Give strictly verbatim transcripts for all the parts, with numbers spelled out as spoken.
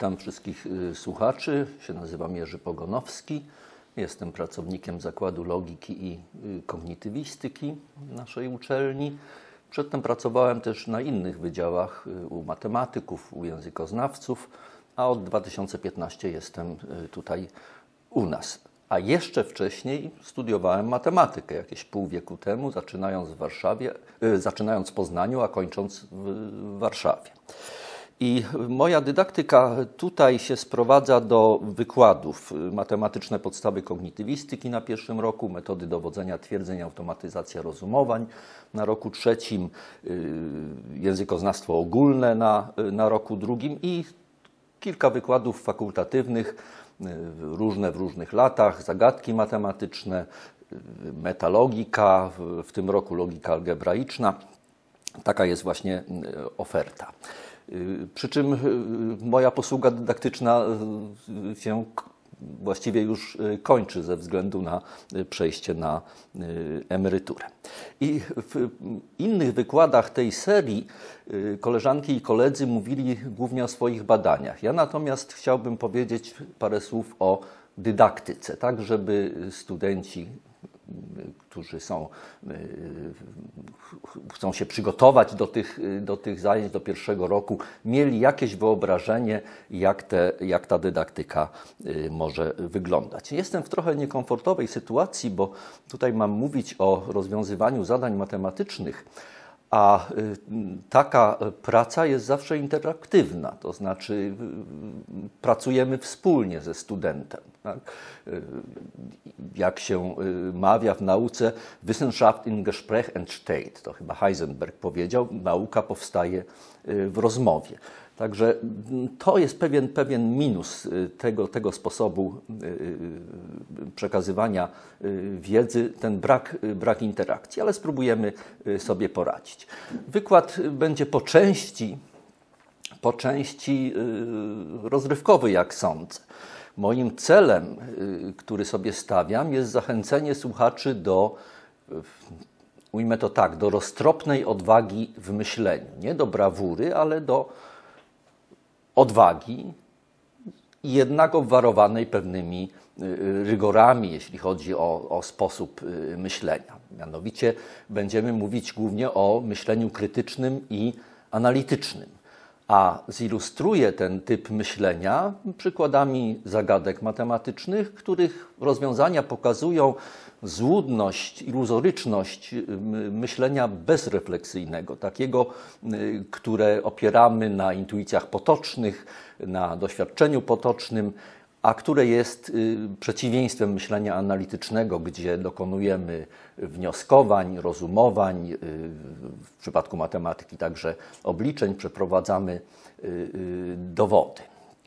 Witam wszystkich słuchaczy. Się nazywam Jerzy Pogonowski. Jestem pracownikiem Zakładu Logiki i Kognitywistyki naszej uczelni. Przedtem pracowałem też na innych wydziałach u matematyków, u językoznawców, a od dwa tysiące piętnastego jestem tutaj u nas. A jeszcze wcześniej studiowałem matematykę, jakieś pół wieku temu, zaczynając w Warszawie, zaczynając w Poznaniu, a kończąc w Warszawie. I moja dydaktyka tutaj się sprowadza do wykładów: matematyczne podstawy kognitywistyki na pierwszym roku, metody dowodzenia twierdzeń, automatyzacja rozumowań na roku trzecim, językoznawstwo ogólne na, na roku drugim i kilka wykładów fakultatywnych, różne w różnych latach, zagadki matematyczne, metalogika, w tym roku logika algebraiczna. Taka jest właśnie oferta. Przy czym moja posługa dydaktyczna się właściwie już kończy ze względu na przejście na emeryturę. I w innych wykładach tej serii koleżanki i koledzy mówili głównie o swoich badaniach. Ja natomiast chciałbym powiedzieć parę słów o dydaktyce, tak żeby studenci, którzy są, chcą się przygotować do tych, do tych zajęć, do pierwszego roku, mieli jakieś wyobrażenie, jak, te, jak ta dydaktyka może wyglądać. Jestem w trochę niekomfortowej sytuacji, bo tutaj mam mówić o rozwiązywaniu zadań matematycznych, a taka praca jest zawsze interaktywna, to znaczy pracujemy wspólnie ze studentem. Tak? Jak się mawia w nauce, Wissenschaft in Gespräch entsteht, to chyba Heisenberg powiedział, nauka powstaje w rozmowie. Także to jest pewien, pewien minus tego, tego sposobu przekazywania wiedzy, ten brak, brak interakcji, ale spróbujemy sobie poradzić. Wykład będzie po części, po części rozrywkowy, jak sądzę. Moim celem, który sobie stawiam, jest zachęcenie słuchaczy do, ujmę to tak, do roztropnej odwagi w myśleniu. Nie do brawury, ale do odwagi, jednak obwarowanej pewnymi rygorami, jeśli chodzi o, o sposób myślenia. Mianowicie będziemy mówić głównie o myśleniu krytycznym i analitycznym. A zilustruję ten typ myślenia przykładami zagadek matematycznych, których rozwiązania pokazują złudność, iluzoryczność myślenia bezrefleksyjnego, takiego, które opieramy na intuicjach potocznych, na doświadczeniu potocznym, a które jest przeciwieństwem myślenia analitycznego, gdzie dokonujemy wnioskowań, rozumowań, w przypadku matematyki także obliczeń, przeprowadzamy dowody.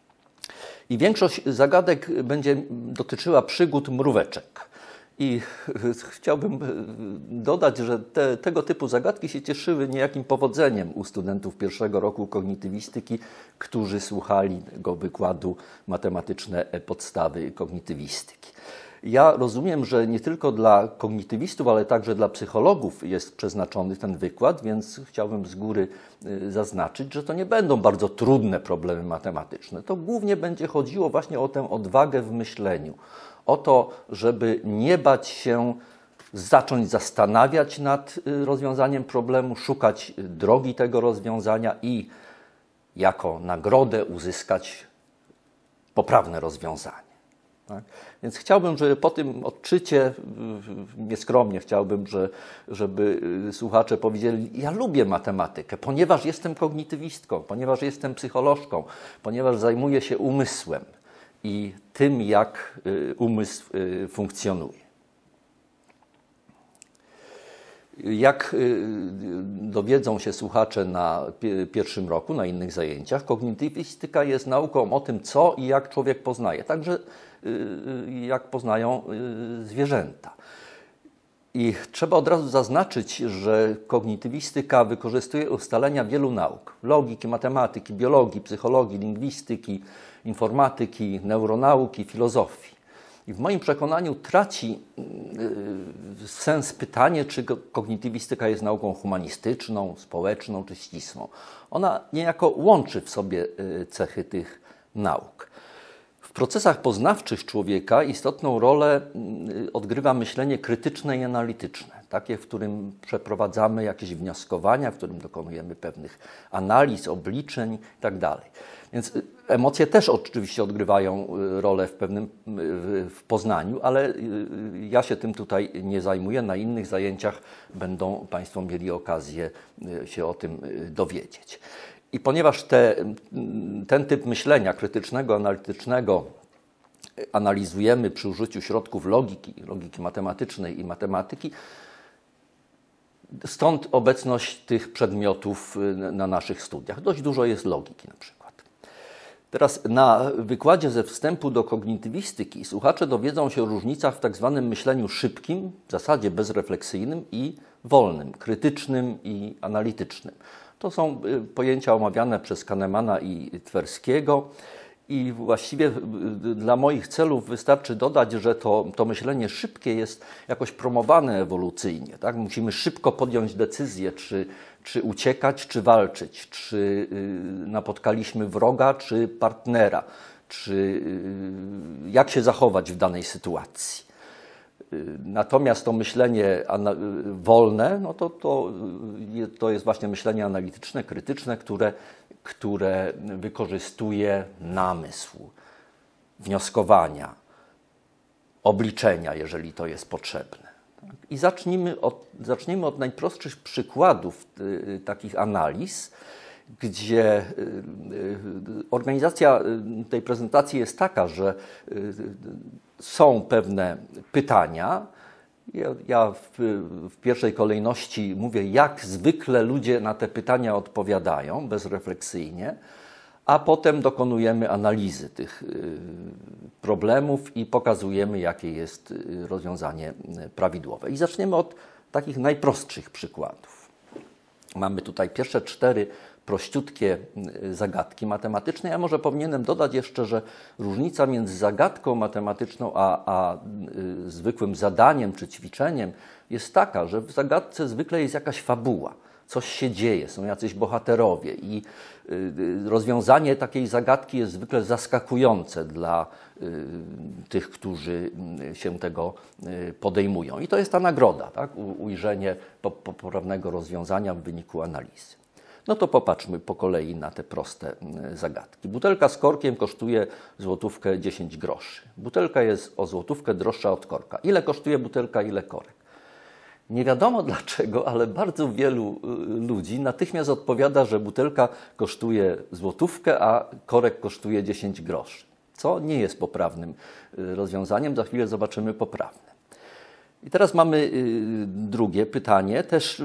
I większość zagadek będzie dotyczyła przygód mróweczek. I chciałbym dodać, że te, tego typu zagadki się cieszyły niejakim powodzeniem u studentów pierwszego roku kognitywistyki, którzy słuchali tego wykładu matematyczne podstawy kognitywistyki. Ja rozumiem, że nie tylko dla kognitywistów, ale także dla psychologów jest przeznaczony ten wykład, więc chciałbym z góry zaznaczyć, że to nie będą bardzo trudne problemy matematyczne. To głównie będzie chodziło właśnie o tę odwagę w myśleniu. O to, żeby nie bać się zacząć zastanawiać nad rozwiązaniem problemu, szukać drogi tego rozwiązania i jako nagrodę uzyskać poprawne rozwiązanie. Tak? Więc chciałbym, żeby po tym odczycie, nieskromnie chciałbym, że, żeby słuchacze powiedzieli: ja lubię matematykę, ponieważ jestem kognitywistką, ponieważ jestem psycholożką, ponieważ zajmuję się umysłem i tym, jak umysł funkcjonuje. Jak dowiedzą się słuchacze na pierwszym roku, na innych zajęciach, kognitywistyka jest nauką o tym, co i jak człowiek poznaje, także jak poznają zwierzęta. I trzeba od razu zaznaczyć, że kognitywistyka wykorzystuje ustalenia wielu nauk: logiki, matematyki, biologii, psychologii, lingwistyki, informatyki, neuronauki, filozofii. I w moim przekonaniu traci sens pytanie, czy kognitywistyka jest nauką humanistyczną, społeczną czy ścisłą. Ona niejako łączy w sobie cechy tych nauk. W procesach poznawczych człowieka istotną rolę odgrywa myślenie krytyczne i analityczne, takie, w którym przeprowadzamy jakieś wnioskowania, w którym dokonujemy pewnych analiz, obliczeń itd. Więc emocje też oczywiście odgrywają rolę w pewnym w poznaniu, ale ja się tym tutaj nie zajmuję. Na innych zajęciach będą Państwo mieli okazję się o tym dowiedzieć. I ponieważ te, ten typ myślenia krytycznego, analitycznego analizujemy przy użyciu środków logiki, logiki matematycznej i matematyki, stąd obecność tych przedmiotów na naszych studiach. Dość dużo jest logiki na przykład. Teraz na wykładzie ze wstępu do kognitywistyki słuchacze dowiedzą się o różnicach w tak zwanym myśleniu szybkim, w zasadzie bezrefleksyjnym, i wolnym, krytycznym i analitycznym. To są pojęcia omawiane przez Kahnemana i Twerskiego i właściwie dla moich celów wystarczy dodać, że to, to myślenie szybkie jest jakoś promowane ewolucyjnie. Tak? Musimy szybko podjąć decyzję, czy, czy uciekać, czy walczyć, czy napotkaliśmy wroga, czy partnera, czy jak się zachować w danej sytuacji. Natomiast to myślenie wolne, no to, to, to jest właśnie myślenie analityczne, krytyczne, które, które wykorzystuje namysł, wnioskowania, obliczenia, jeżeli to jest potrzebne. I zacznijmy od, zacznijmy od najprostszych przykładów y, takich analiz, gdzie y, y, organizacja tej prezentacji jest taka, że y, są pewne pytania. Ja, ja w, w pierwszej kolejności mówię, jak zwykle ludzie na te pytania odpowiadają bezrefleksyjnie, a potem dokonujemy analizy tych y, problemów i pokazujemy, jakie jest rozwiązanie prawidłowe. I zaczniemy od takich najprostszych przykładów. Mamy tutaj pierwsze cztery prościutkie zagadki matematyczne. Ja może powinienem dodać jeszcze, że różnica między zagadką matematyczną a, a y, zwykłym zadaniem czy ćwiczeniem jest taka, że w zagadce zwykle jest jakaś fabuła, coś się dzieje, są jacyś bohaterowie i y, y, rozwiązanie takiej zagadki jest zwykle zaskakujące dla y, tych, którzy się tego y, podejmują. I to jest ta nagroda, tak? U, ujrzenie poprawnego rozwiązania w wyniku analizy. No to popatrzmy po kolei na te proste zagadki. Butelka z korkiem kosztuje złotówkę dziesięć groszy. Butelka jest o złotówkę droższa od korka. Ile kosztuje butelka, ile korek? Nie wiadomo dlaczego, ale bardzo wielu ludzi natychmiast odpowiada, że butelka kosztuje złotówkę, a korek kosztuje dziesięć groszy. Co nie jest poprawnym rozwiązaniem. Za chwilę zobaczymy poprawne. I teraz mamy drugie pytanie, też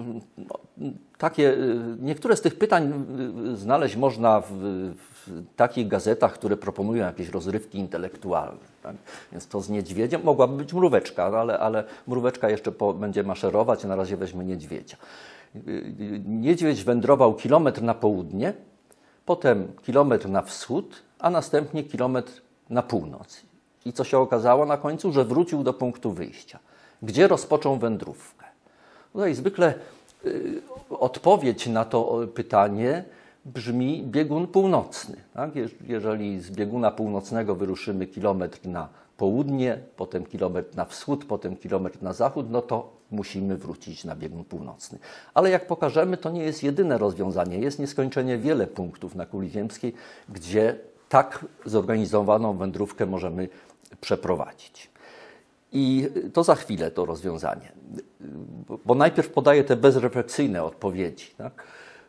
takie, niektóre z tych pytań znaleźć można w, w takich gazetach, które proponują jakieś rozrywki intelektualne. Tak? Więc to z niedźwiedziem mogłaby być mróweczka, ale, ale mróweczka jeszcze po, będzie maszerować, a na razie weźmy niedźwiedzia. Niedźwiedź wędrował kilometr na południe, potem kilometr na wschód, a następnie kilometr na północ. I co się okazało na końcu? Że wrócił do punktu wyjścia. Gdzie rozpoczął wędrówkę? Tutaj zwykle y, odpowiedź na to pytanie brzmi biegun północny. Tak? Jeżeli z bieguna północnego wyruszymy kilometr na południe, potem kilometr na wschód, potem kilometr na zachód, no to musimy wrócić na biegun północny. Ale jak pokażemy, to nie jest jedyne rozwiązanie. Jest nieskończenie wiele punktów na kuli ziemskiej, gdzie tak zorganizowaną wędrówkę możemy przeprowadzić. I to za chwilę to rozwiązanie, bo najpierw podaję te bezrefleksyjne odpowiedzi. Tak?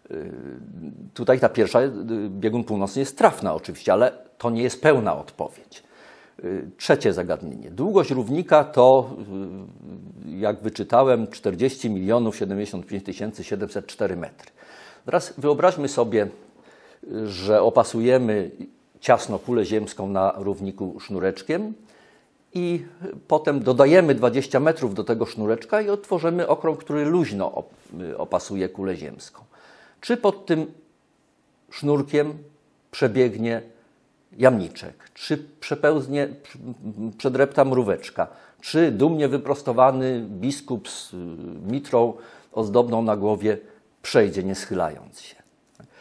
Tutaj ta pierwsza, biegun północny, jest trafna oczywiście, ale to nie jest pełna odpowiedź. Trzecie zagadnienie. Długość równika to, jak wyczytałem, czterdzieści milionów siedemdziesiąt pięć tysięcy siedemset cztery metry. Teraz wyobraźmy sobie, że opasujemy ciasno kulę ziemską na równiku sznureczkiem i potem dodajemy dwadzieścia metrów do tego sznureczka i otworzymy okrąg, który luźno opasuje kulę ziemską. Czy pod tym sznurkiem przebiegnie jamniczek? Czy przepełznie, przedrepta mróweczka? Czy dumnie wyprostowany biskup z mitrą ozdobną na głowie przejdzie, nie schylając się?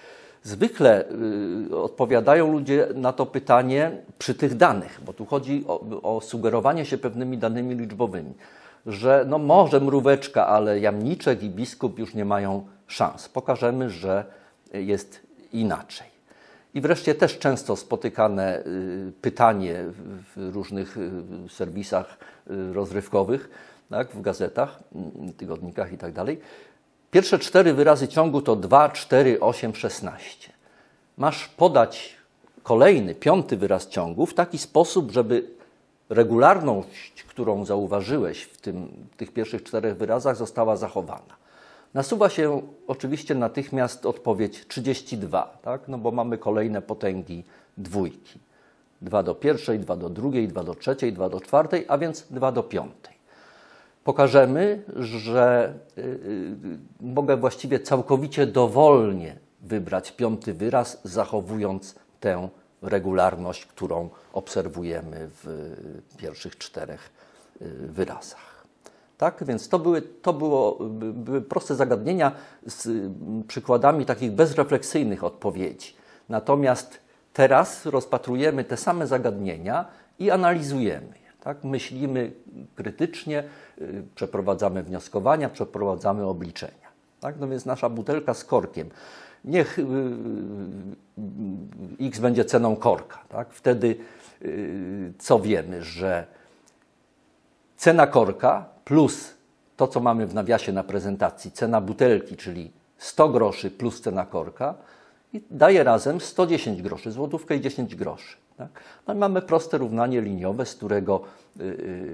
Zwykle y, odpowiadają ludzie na to pytanie przy tych danych, bo tu chodzi o, o sugerowanie się pewnymi danymi liczbowymi, że no może mróweczka, ale jamniczek i biskup już nie mają szans. Pokażemy, że jest inaczej. I wreszcie też często spotykane y, pytanie w różnych y, serwisach y, rozrywkowych, tak, w gazetach, y, tygodnikach i tak dalej. Pierwsze cztery wyrazy ciągu to dwa, cztery, osiem, szesnaście. Masz podać kolejny, piąty wyraz ciągu w taki sposób, żeby regularność, którą zauważyłeś w tym, tych pierwszych czterech wyrazach, została zachowana. Nasuwa się oczywiście natychmiast odpowiedź trzydzieści dwa, tak? No bo mamy kolejne potęgi dwójki. dwa do pierwszej, dwa do drugiej, dwa do trzeciej, dwa do czwartej, a więc dwa do piątej. Pokażemy, że y, y, mogę właściwie całkowicie dowolnie wybrać piąty wyraz, zachowując tę regularność, którą obserwujemy w pierwszych czterech y, wyrazach. Tak? Więc to były, to było, były proste zagadnienia z przykładami takich bezrefleksyjnych odpowiedzi. Natomiast teraz rozpatrujemy te same zagadnienia i analizujemy je. Tak? Myślimy krytycznie, yy, przeprowadzamy wnioskowania, przeprowadzamy obliczenia. Tak? No więc nasza butelka z korkiem. Niech yy, yy, X będzie ceną korka. Tak? Wtedy yy, co wiemy, że cena korka plus to, co mamy w nawiasie na prezentacji, cena butelki, czyli sto groszy plus cena korka, i daje razem sto dziesięć groszy, złotówkę i dziesięć groszy. Tak? No i mamy proste równanie liniowe, z którego yy,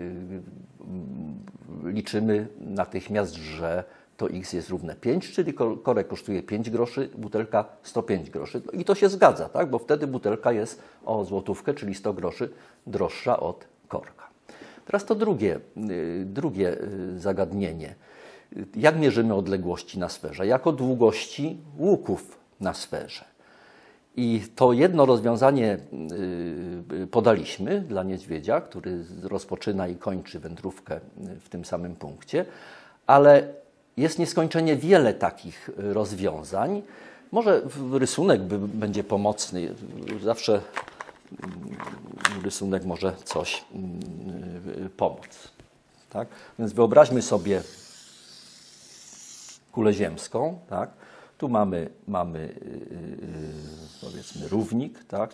yy, liczymy natychmiast, że to x jest równe pięć, czyli korek kosztuje pięć groszy, butelka sto pięć groszy. I to się zgadza, tak? Bo wtedy butelka jest o złotówkę, czyli sto groszy droższa od korka. Teraz to drugie, drugie zagadnienie. Jak mierzymy odległości na sferze? Jako długości łuków na sferze. I to jedno rozwiązanie podaliśmy dla niedźwiedzia, który rozpoczyna i kończy wędrówkę w tym samym punkcie, ale jest nieskończenie wiele takich rozwiązań. Może rysunek będzie pomocny. Zawsze rysunek może coś pomóc. Tak? Więc wyobraźmy sobie kulę ziemską. Tak? Tu mamy, mamy powiedzmy równik. Tak?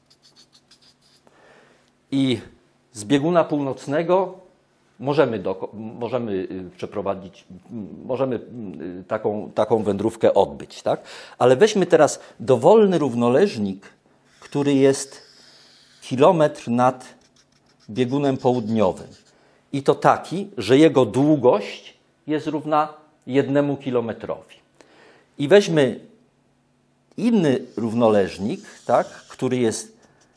I z bieguna północnego możemy, do, możemy przeprowadzić, możemy taką, taką wędrówkę odbyć. Tak? Ale weźmy teraz dowolny równoleżnik, który jest kilometr nad biegunem południowym. I to taki, że jego długość jest równa jednemu kilometrowi. I weźmy inny równoleżnik, tak, który jest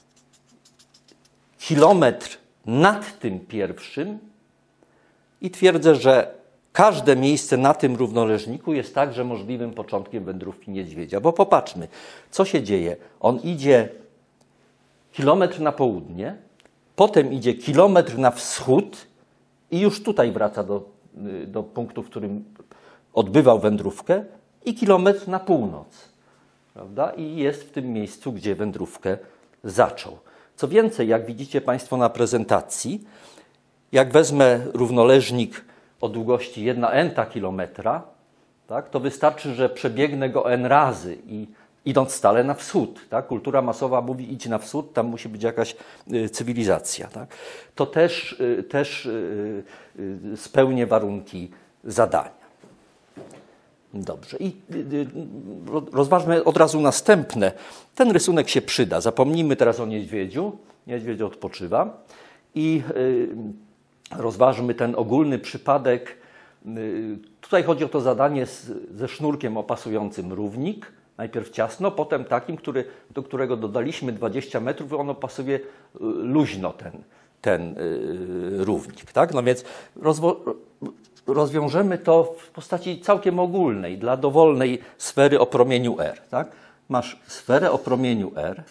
kilometr nad tym pierwszym i twierdzę, że każde miejsce na tym równoleżniku jest także możliwym początkiem wędrówki niedźwiedzia. Bo popatrzmy, co się dzieje. On idzie kilometr na południe, potem idzie kilometr na wschód i już tutaj wraca do, do punktu, w którym odbywał wędrówkę, i kilometr na północ. Prawda? I jest w tym miejscu, gdzie wędrówkę zaczął. Co więcej, jak widzicie Państwo na prezentacji, jak wezmę równoleżnik o długości jedna enta kilometra, tak, to wystarczy, że przebiegnę go n razy i idąc stale na wschód. Tak? Kultura masowa mówi idź na wschód, tam musi być jakaś y, cywilizacja. Tak? To też, y, też y, y, spełnia warunki zadania. Dobrze. I y, rozważmy od razu następne. Ten rysunek się przyda. Zapomnijmy teraz o niedźwiedziu. Niedźwiedź odpoczywa. I y, rozważmy ten ogólny przypadek. Y, tutaj chodzi o to zadanie z, ze sznurkiem opasującym równik. Najpierw ciasno, potem takim, który, do którego dodaliśmy dwadzieścia metrów, ono pasuje luźno ten, ten yy, równik. Tak? No więc rozwo- rozwiążemy to w postaci całkiem ogólnej, dla dowolnej sfery o promieniu R. Tak? Masz sferę o promieniu R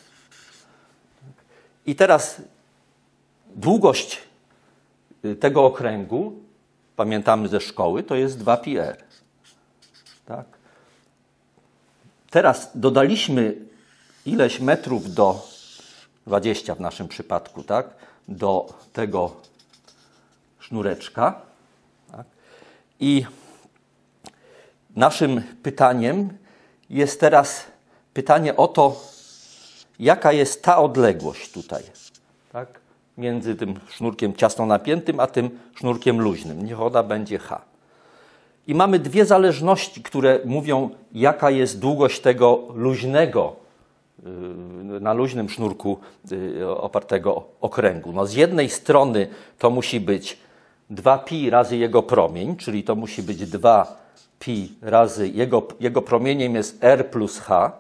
i teraz długość tego okręgu, pamiętamy ze szkoły, to jest dwa pi r. Tak? teraz dodaliśmy ileś metrów do dwudziestu w naszym przypadku, tak? Do tego sznureczka. Tak? I naszym pytaniem jest teraz pytanie o to, jaka jest ta odległość tutaj, tak? Między tym sznurkiem ciasno napiętym, a tym sznurkiem luźnym. Niech ona będzie H. I mamy dwie zależności, które mówią, jaka jest długość tego luźnego, na luźnym sznurku opartego okręgu. No z jednej strony to musi być dwa pi razy jego promień, czyli to musi być dwa pi razy jego, jego promieniem jest R plus H,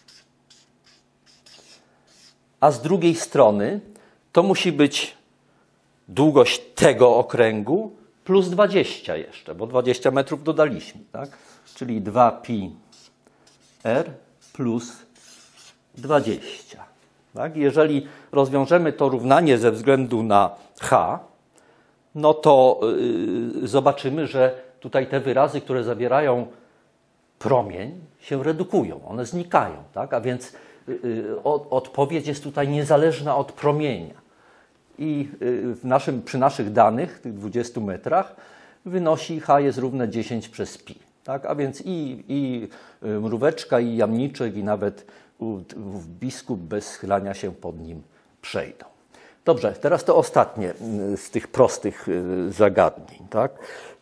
a z drugiej strony to musi być długość tego okręgu plus dwadzieścia jeszcze, bo dwadzieścia metrów dodaliśmy, tak? Czyli dwa pi R plus dwadzieścia. Tak? Jeżeli rozwiążemy to równanie ze względu na H, no to yy, zobaczymy, że tutaj te wyrazy, które zawierają promień, się redukują, one znikają. Tak? A więc yy, od, odpowiedź jest tutaj niezależna od promienia. I yy, w naszym, przy naszych danych, tych dwudziestu metrach, wynosi H jest równe dziesięć przez pi. Tak? A więc i, i mróweczka, i jamniczek, i nawet biskup bez schylania się pod nim przejdą. Dobrze, teraz to ostatnie z tych prostych zagadnień. Tak?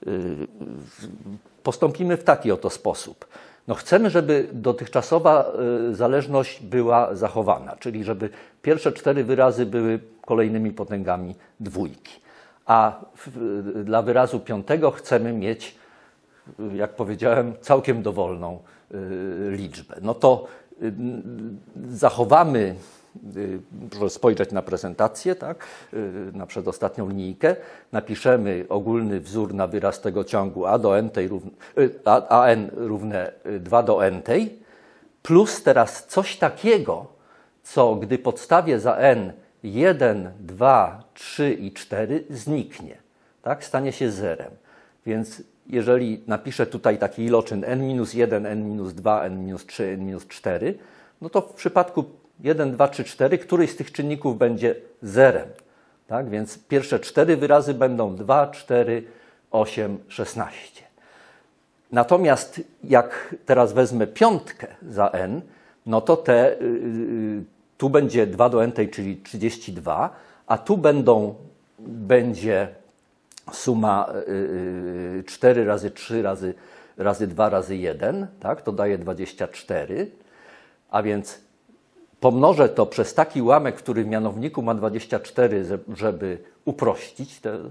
Postąpimy w taki oto sposób. No chcemy, żeby dotychczasowa zależność była zachowana, czyli żeby pierwsze cztery wyrazy były kolejnymi potęgami dwójki. A w, dla wyrazu piątego chcemy mieć, jak powiedziałem, całkiem dowolną y, liczbę. No to y, zachowamy, y, proszę spojrzeć na prezentację, tak? y, na przedostatnią linijkę, napiszemy ogólny wzór na wyraz tego ciągu a do n, tej równe, y, a, an równe dwa do n, plus teraz coś takiego, co gdy podstawię za n jeden, dwa, trzy i cztery zniknie, tak? Stanie się zerem. Więc jeżeli napiszę tutaj taki iloczyn n minus jeden, n minus dwa, n minus trzy, n minus cztery, no to w przypadku jeden, dwa, trzy, cztery któryś z tych czynników będzie zerem. Tak? Więc pierwsze cztery wyrazy będą dwa, cztery, osiem, szesnaście. Natomiast jak teraz wezmę piątkę za n, no to te, yy, tu będzie dwa do n, czyli trzydzieści dwa, a tu będą, będzie suma yy, cztery razy trzy razy, razy dwa razy jeden, tak? To daje dwadzieścia cztery, a więc pomnożę to przez taki ułamek, który w mianowniku ma dwadzieścia cztery, żeby uprościć te,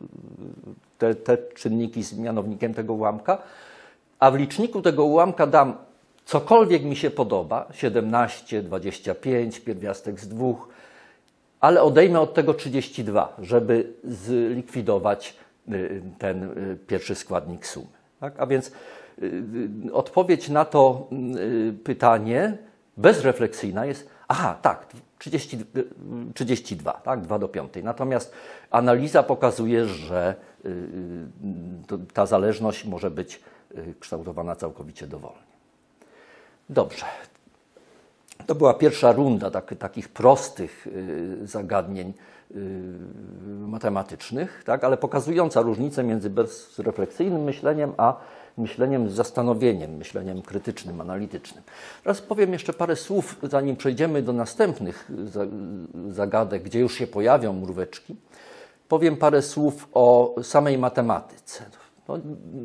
te, te czynniki z mianownikiem tego ułamka, a w liczniku tego ułamka dam cokolwiek mi się podoba, siedemnaście, dwadzieścia pięć, pierwiastek z dwóch, ale odejmę od tego trzydzieści dwa, żeby zlikwidować ten pierwszy składnik sumy. Tak? A więc odpowiedź na to pytanie bezrefleksyjna jest, aha, tak, trzydzieści, trzydzieści dwa, tak, dwa do piątej. Natomiast analiza pokazuje, że ta zależność może być kształtowana całkowicie dowolnie. Dobrze. To była pierwsza runda tak, takich prostych y, zagadnień y, matematycznych, tak, ale pokazująca różnicę między bezrefleksyjnym myśleniem a myśleniem z zastanowieniem, myśleniem krytycznym, analitycznym. Teraz powiem jeszcze parę słów, zanim przejdziemy do następnych zagadek, gdzie już się pojawią mróweczki. Powiem parę słów o samej matematyce. No,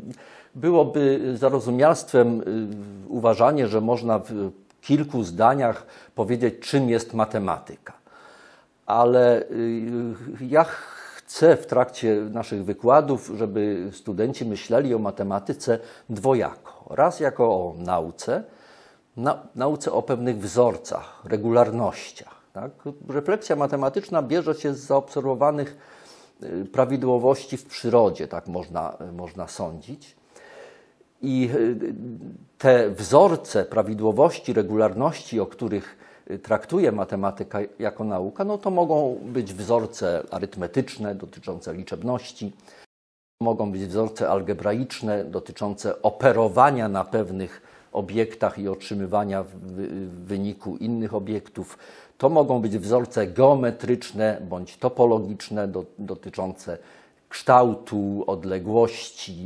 byłoby zarozumialstwem uważanie, że można w kilku zdaniach powiedzieć, czym jest matematyka. Ale ja chcę w trakcie naszych wykładów, żeby studenci myśleli o matematyce dwojako. Raz jako o nauce, na, nauce o pewnych wzorcach, regularnościach. Tak? Refleksja matematyczna bierze się z zaobserwowanych prawidłowości w przyrodzie, tak można, można sądzić. I te wzorce prawidłowości, regularności, o których traktuje matematyka jako nauka, no to mogą być wzorce arytmetyczne dotyczące liczebności, mogą być wzorce algebraiczne dotyczące operowania na pewnych obiektach i otrzymywania w wyniku innych obiektów. To mogą być wzorce geometryczne bądź topologiczne do, dotyczące kształtu, odległości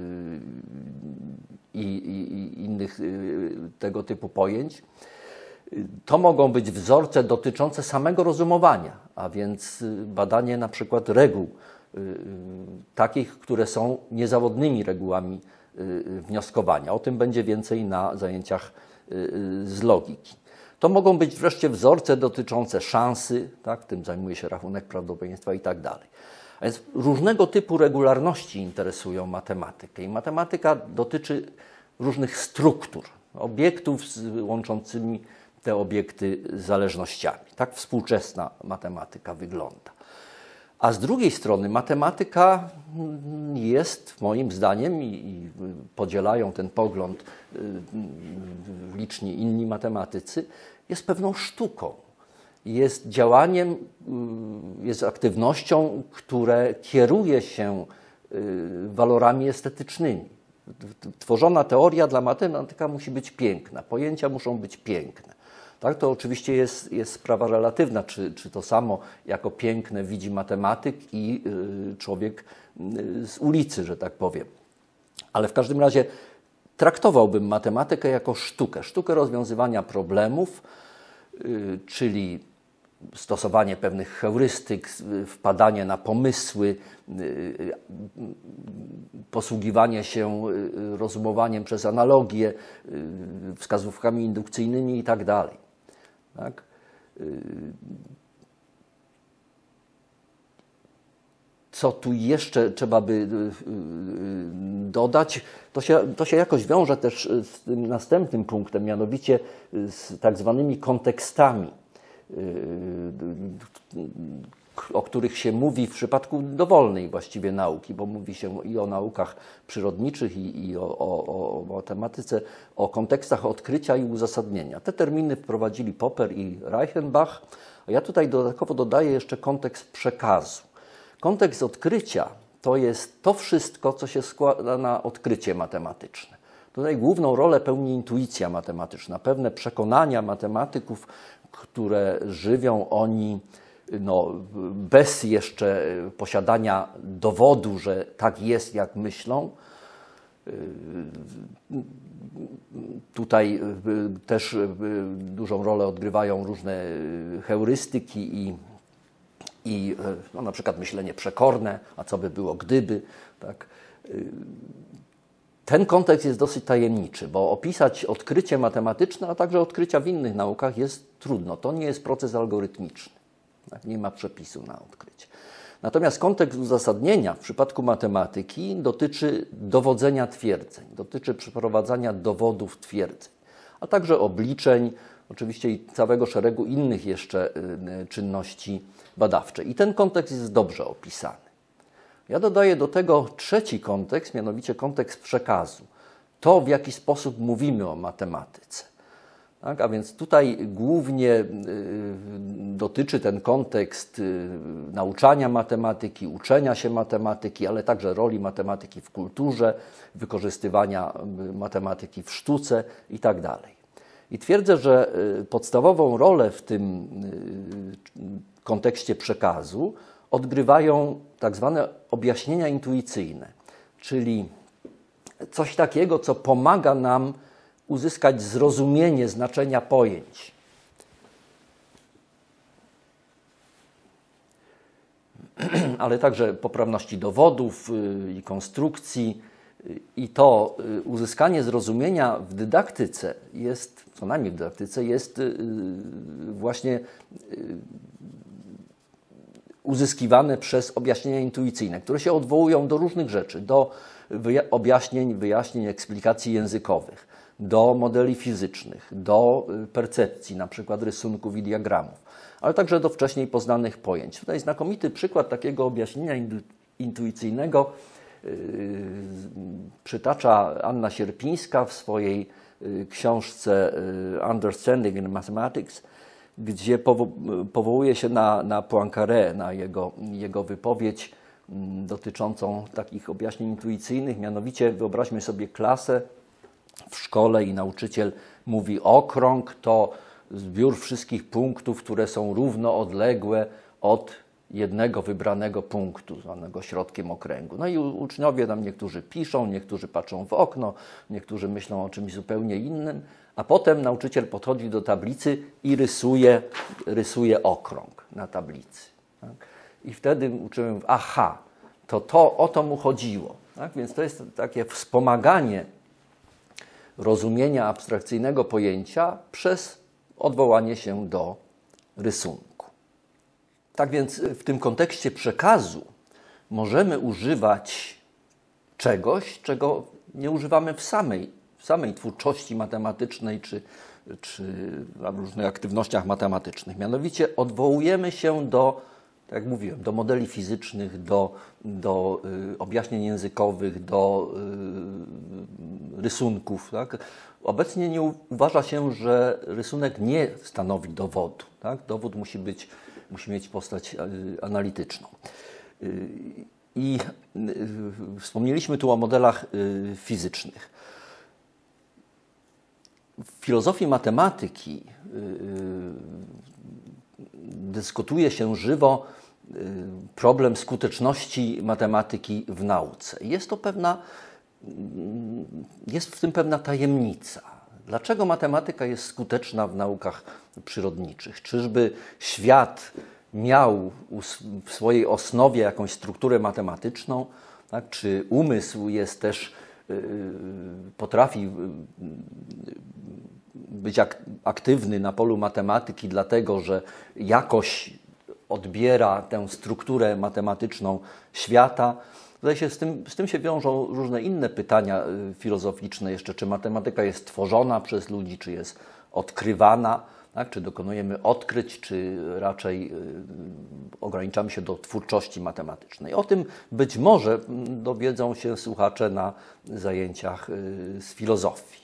i, i, i innych tego typu pojęć. To mogą być wzorce dotyczące samego rozumowania, a więc badanie na przykład reguł, takich, które są niezawodnymi regułami wnioskowania. O tym będzie więcej na zajęciach z logiki. To mogą być wreszcie wzorce dotyczące szansy, tak? Tym zajmuje się rachunek prawdopodobieństwa i tak dalej. A więc różnego typu regularności interesują matematykę i matematyka dotyczy różnych struktur, obiektów z łączącymi te obiekty zależnościami. Tak współczesna matematyka wygląda. A z drugiej strony matematyka jest, moim zdaniem, i, i podzielają ten pogląd y, y, liczni inni matematycy, jest pewną sztuką. Jest działaniem, y, jest aktywnością, które kieruje się y, walorami estetycznymi. Tworzona teoria dla matematyka musi być piękna, pojęcia muszą być piękne. Tak, to oczywiście jest, jest sprawa relatywna, czy, czy to samo jako piękne widzi matematyk i y, człowiek y, z ulicy, że tak powiem. Ale w każdym razie traktowałbym matematykę jako sztukę, sztukę rozwiązywania problemów, y, czyli stosowanie pewnych heurystyk, wpadanie na pomysły, y, posługiwanie się rozumowaniem przez analogię, y, wskazówkami indukcyjnymi i tak dalej. Tak? Co tu jeszcze trzeba by dodać? To się, to się jakoś wiąże też z tym następnym punktem, mianowicie z tak zwanymi kontekstami, o których się mówi w przypadku dowolnej właściwie nauki, bo mówi się i o naukach przyrodniczych, i, i o, o, o matematyce, o kontekstach odkrycia i uzasadnienia. Te terminy wprowadzili Popper i Reichenbach, a ja tutaj dodatkowo dodaję jeszcze kontekst przekazu. Kontekst odkrycia to jest to wszystko, co się składa na odkrycie matematyczne. Tutaj główną rolę pełni intuicja matematyczna, pewne przekonania matematyków, które żywią oni no, bez jeszcze posiadania dowodu, że tak jest, jak myślą. Tutaj też dużą rolę odgrywają różne heurystyki i, i no, na przykład myślenie przekorne, a co by było gdyby. Tak. Ten kontekst jest dosyć tajemniczy, bo opisać odkrycie matematyczne, a także odkrycia w innych naukach jest trudno. To nie jest proces algorytmiczny. Tak? Nie ma przepisu na odkrycie. Natomiast kontekst uzasadnienia w przypadku matematyki dotyczy dowodzenia twierdzeń, dotyczy przeprowadzania dowodów twierdzeń, a także obliczeń, oczywiście i całego szeregu innych jeszcze czynności badawczych. I ten kontekst jest dobrze opisany. Ja dodaję do tego trzeci kontekst, mianowicie kontekst przekazu. To, w jaki sposób mówimy o matematyce. Tak? A więc tutaj głównie y, dotyczy ten kontekst y, nauczania matematyki, uczenia się matematyki, ale także roli matematyki w kulturze, wykorzystywania y, matematyki w sztuce i tak dalej. I twierdzę, że y, podstawową rolę w tym y, kontekście przekazu odgrywają tak zwane objaśnienia intuicyjne, czyli coś takiego, co pomaga nam uzyskać zrozumienie znaczenia pojęć. Ale także poprawności dowodów i konstrukcji. I to uzyskanie zrozumienia w dydaktyce jest, co najmniej w dydaktyce, jest właśnie uzyskiwane przez objaśnienia intuicyjne, które się odwołują do różnych rzeczy, do objaśnień, wyjaśnień, eksplikacji językowych, do modeli fizycznych, do percepcji, na przykład rysunków i diagramów, ale także do wcześniej poznanych pojęć. Tutaj znakomity przykład takiego objaśnienia intuicyjnego yy, przytacza Anna Sierpińska w swojej yy, książce yy, Understanding in Mathematics, gdzie powo powołuje się na, na Poincaré, na jego, jego wypowiedź m, dotyczącą takich objaśnień intuicyjnych. Mianowicie wyobraźmy sobie klasę, w szkole i nauczyciel mówi okrąg to zbiór wszystkich punktów, które są równo odległe od jednego wybranego punktu, zwanego środkiem okręgu. No i uczniowie tam niektórzy piszą, niektórzy patrzą w okno, niektórzy myślą o czymś zupełnie innym, a potem nauczyciel podchodzi do tablicy i rysuje, rysuje okrąg na tablicy. Tak? I wtedy uczymy, mówią, aha, to, to o to mu chodziło. Tak? Więc to jest takie wspomaganie rozumienia abstrakcyjnego pojęcia przez odwołanie się do rysunku. Tak więc w tym kontekście przekazu możemy używać czegoś, czego nie używamy w samej, w samej twórczości matematycznej czy, czy w różnych aktywnościach matematycznych. Mianowicie odwołujemy się do, tak jak mówiłem, do modeli fizycznych, do, do y, objaśnień językowych, do y, rysunków. Tak? Obecnie nie uważa się, że rysunek nie stanowi dowodu. Tak? Dowód musi być musi mieć postać analityczną. I wspomnieliśmy tu o modelach fizycznych. W filozofii matematyki dyskutuje się żywo problem skuteczności matematyki w nauce. Jest to pewna, jest w tym pewna tajemnica. Dlaczego matematyka jest skuteczna w naukach przyrodniczych? Czyżby świat miał w swojej osnowie jakąś strukturę matematyczną? Tak? Czy umysł jest też, potrafi być aktywny na polu matematyki, dlatego że jakoś odbiera tę strukturę matematyczną świata? Wydaje się, z tym, z tym się wiążą różne inne pytania filozoficzne jeszcze, czy matematyka jest tworzona przez ludzi, czy jest odkrywana, tak? Czy dokonujemy odkryć, czy raczej ograniczamy się do twórczości matematycznej. O tym być może dowiedzą się słuchacze na zajęciach z filozofii.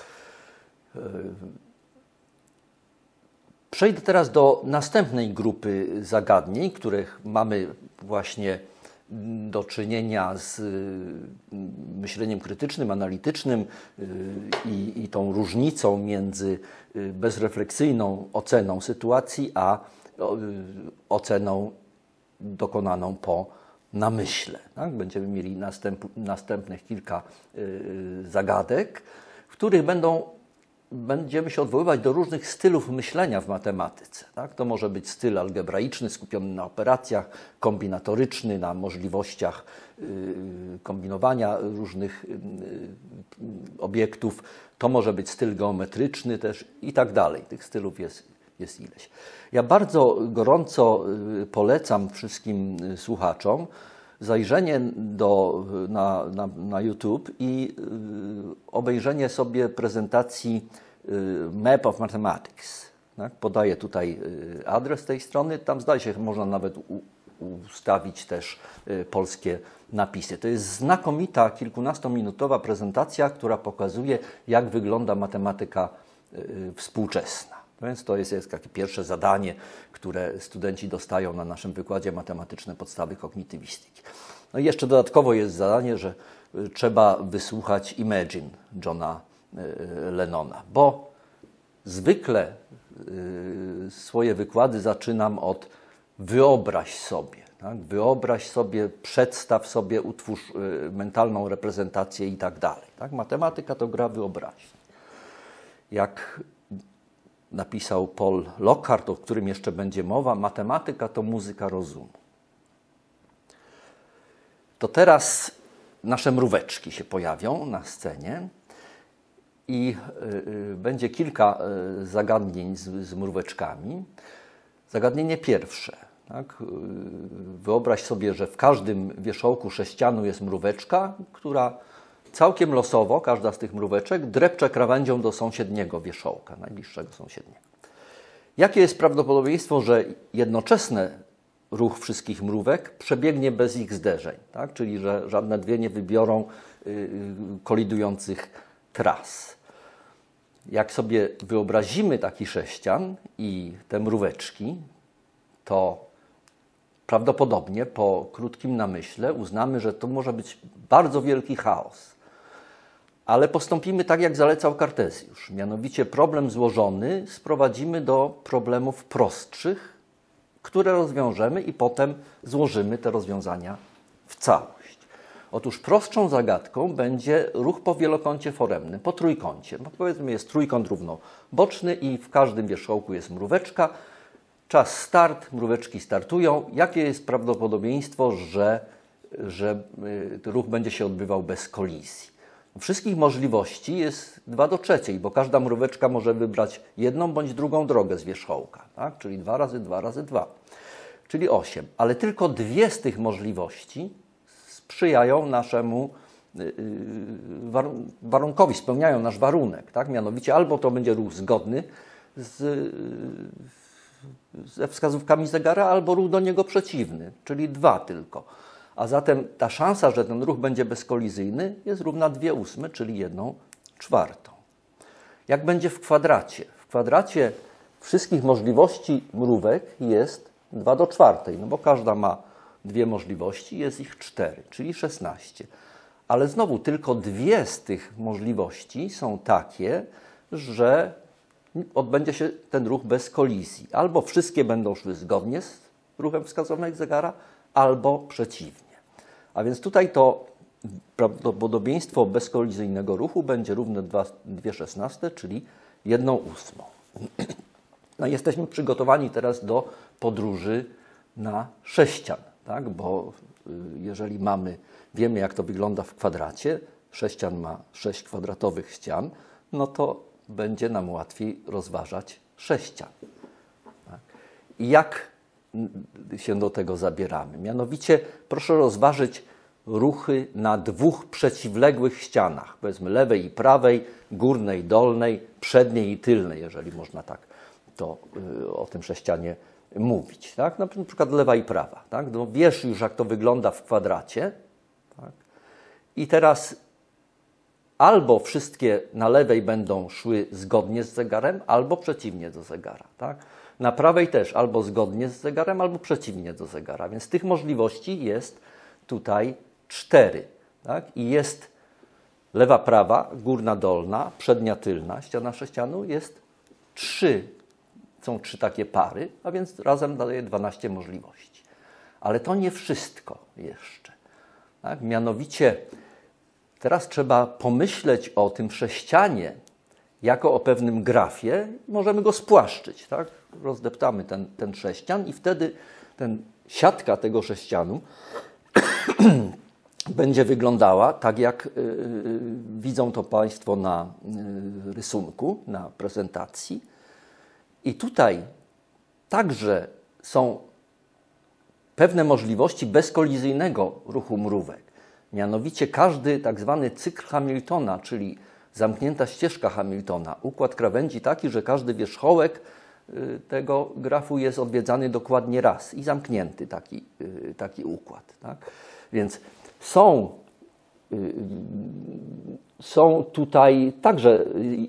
Przejdę teraz do następnej grupy zagadnień, których mamy właśnie do czynienia z myśleniem krytycznym, analitycznym i, i tą różnicą między bezrefleksyjną oceną sytuacji, a oceną dokonaną po namyśle. Tak? Będziemy mieli następ, następnych kilka zagadek, w których będą Będziemy się odwoływać do różnych stylów myślenia w matematyce. Tak? To może być styl algebraiczny, skupiony na operacjach, kombinatoryczny, na możliwościach y, kombinowania różnych y, obiektów. To może być styl geometryczny też i tak dalej. Tych stylów jest, jest ileś. Ja bardzo gorąco y, polecam wszystkim y, słuchaczom zajrzenie do, na, na, na YouTube i y, obejrzenie sobie prezentacji y, Map of Mathematics. Tak? Podaję tutaj y, adres tej strony. Tam zdaje się, można nawet u, ustawić też y, polskie napisy. To jest znakomita, kilkunastominutowa prezentacja, która pokazuje, jak wygląda matematyka y, współczesna. Więc to jest, jest takie pierwsze zadanie, które studenci dostają na naszym wykładzie Matematyczne podstawy kognitywistyki. No i jeszcze dodatkowo jest zadanie, że trzeba wysłuchać Imagine Johna Lennona, bo zwykle swoje wykłady zaczynam od wyobraź sobie. Tak? Wyobraź sobie, przedstaw sobie, utwórz mentalną reprezentację i tak dalej. Tak? Matematyka to gra wyobraźni. Jak napisał Paul Lockhart, o którym jeszcze będzie mowa, matematyka to muzyka rozumu. To teraz nasze mróweczki się pojawią na scenie i y, y, będzie kilka y, zagadnień z, z mróweczkami. Zagadnienie pierwsze. Tak? Y, wyobraź sobie, że w każdym wierzchołku sześcianu jest mróweczka, która całkiem losowo, każda z tych mróweczek, drepcze krawędzią do sąsiedniego wierzchołka, najbliższego sąsiedniego. Jakie jest prawdopodobieństwo, że jednoczesny ruch wszystkich mrówek przebiegnie bez ich zderzeń, tak? Czyli że żadne dwie nie wybiorą y, kolidujących tras. Jak sobie wyobrazimy taki sześcian i te mróweczki, to prawdopodobnie po krótkim namyśle uznamy, że to może być bardzo wielki chaos. Ale postąpimy tak, jak zalecał Kartezjusz. Mianowicie problem złożony sprowadzimy do problemów prostszych, które rozwiążemy i potem złożymy te rozwiązania w całość. Otóż prostszą zagadką będzie ruch po wielokącie foremnym, po trójkącie. No powiedzmy, jest trójkąt równoboczny i w każdym wierzchołku jest mróweczka. Czas start, mróweczki startują. Jakie jest prawdopodobieństwo, że, że ruch będzie się odbywał bez kolizji? Wszystkich możliwości jest dwa do trzeciej, bo każda mróweczka może wybrać jedną bądź drugą drogę z wierzchołka, tak? Czyli dwa razy dwa razy dwa, czyli osiem. Ale tylko dwie z tych możliwości sprzyjają naszemu warunkowi, spełniają nasz warunek, tak? Mianowicie albo to będzie ruch zgodny z, ze wskazówkami zegara, albo ruch do niego przeciwny, czyli dwa tylko. A zatem ta szansa, że ten ruch będzie bezkolizyjny, jest równa dwie ósme, czyli jedną czwartą. Jak będzie w kwadracie? W kwadracie wszystkich możliwości mrówek jest dwa do czwartej, no bo każda ma dwie możliwości, jest ich cztery, czyli szesnaście. Ale znowu tylko dwie z tych możliwości są takie, że odbędzie się ten ruch bez kolizji. Albo wszystkie będą szły zgodnie z ruchem wskazanym zegara, albo przeciwnie. A więc tutaj to prawdopodobieństwo bezkolizyjnego ruchu będzie równe dwie szesnaste, czyli jedną ósmą. No, jesteśmy przygotowani teraz do podróży na sześcian, tak? Bo jeżeli mamy, wiemy jak to wygląda w kwadracie, sześcian ma sześć kwadratowych ścian, no to będzie nam łatwiej rozważać sześcian. Tak? I jak się do tego zabieramy? Mianowicie proszę rozważyć ruchy na dwóch przeciwległych ścianach, powiedzmy lewej i prawej, górnej, dolnej, przedniej i tylnej, jeżeli można tak to y, o tym sześcianie mówić. Tak? Na przykład lewa i prawa. Tak? No wiesz już, jak to wygląda w kwadracie. Tak? I teraz albo wszystkie na lewej będą szły zgodnie z zegarem, albo przeciwnie do zegara. Tak? Na prawej też albo zgodnie z zegarem, albo przeciwnie do zegara. Więc tych możliwości jest tutaj cztery. Tak? I jest lewa, prawa, górna, dolna, przednia, tylna ściana sześcianu. Jest trzy. Są trzy takie pary, a więc razem daje dwanaście możliwości. Ale to nie wszystko jeszcze. Tak? Mianowicie teraz trzeba pomyśleć o tym sześcianie jako o pewnym grafie. Możemy go spłaszczyć. Tak? Rozdeptamy ten, ten sześcian i wtedy ten, siatka tego sześcianu będzie wyglądała tak, jak y, y, widzą to Państwo na y, rysunku, na prezentacji. I tutaj także są pewne możliwości bezkolizyjnego ruchu mrówek. Mianowicie każdy tak zwany cykl Hamiltona, czyli zamknięta ścieżka Hamiltona, układ krawędzi taki, że każdy wierzchołek tego grafu jest odwiedzany dokładnie raz i zamknięty taki, taki układ. Tak? Więc są, są tutaj także,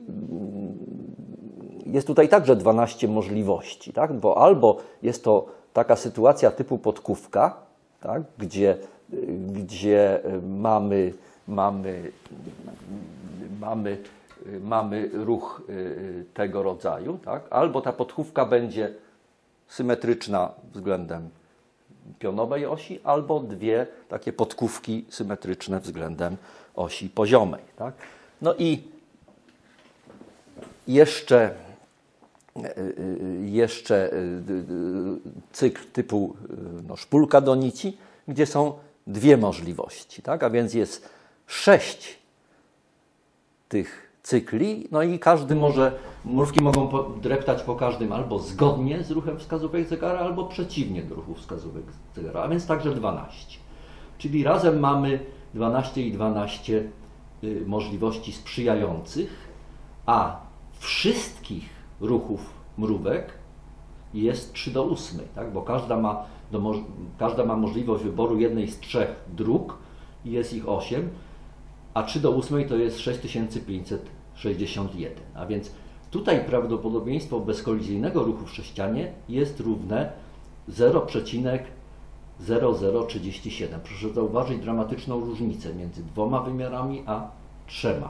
jest tutaj także dwanaście możliwości, tak? Bo albo jest to taka sytuacja typu podkówka, tak? Gdzie, gdzie mamy, mamy, mamy, mamy ruch tego rodzaju, tak? Albo ta podkówka będzie symetryczna względem pionowej osi, albo dwie takie podkówki symetryczne względem osi poziomej. Tak? No i jeszcze, jeszcze cykl typu no, szpulka do nici, gdzie są dwie możliwości. Tak? A więc jest sześć tych cykli, no i każdy może, mrówki mogą dreptać po każdym albo zgodnie z ruchem wskazówek zegara, albo przeciwnie do ruchu wskazówek zegara, a więc także dwanaście. Czyli razem mamy dwanaście i dwanaście y, możliwości sprzyjających, a wszystkich ruchów mrówek jest trzy do ósmej, tak? Bo każda ma, do, każda ma możliwość wyboru jednej z trzech dróg i jest ich osiem, a trzy do ósmej to jest sześć tysięcy pięćset sześćdziesiąt jeden. A więc tutaj prawdopodobieństwo bezkolizyjnego ruchu w sześcianie jest równe zero przecinek zero zero trzydzieści siedem. Proszę zauważyć dramatyczną różnicę między dwoma wymiarami a trzema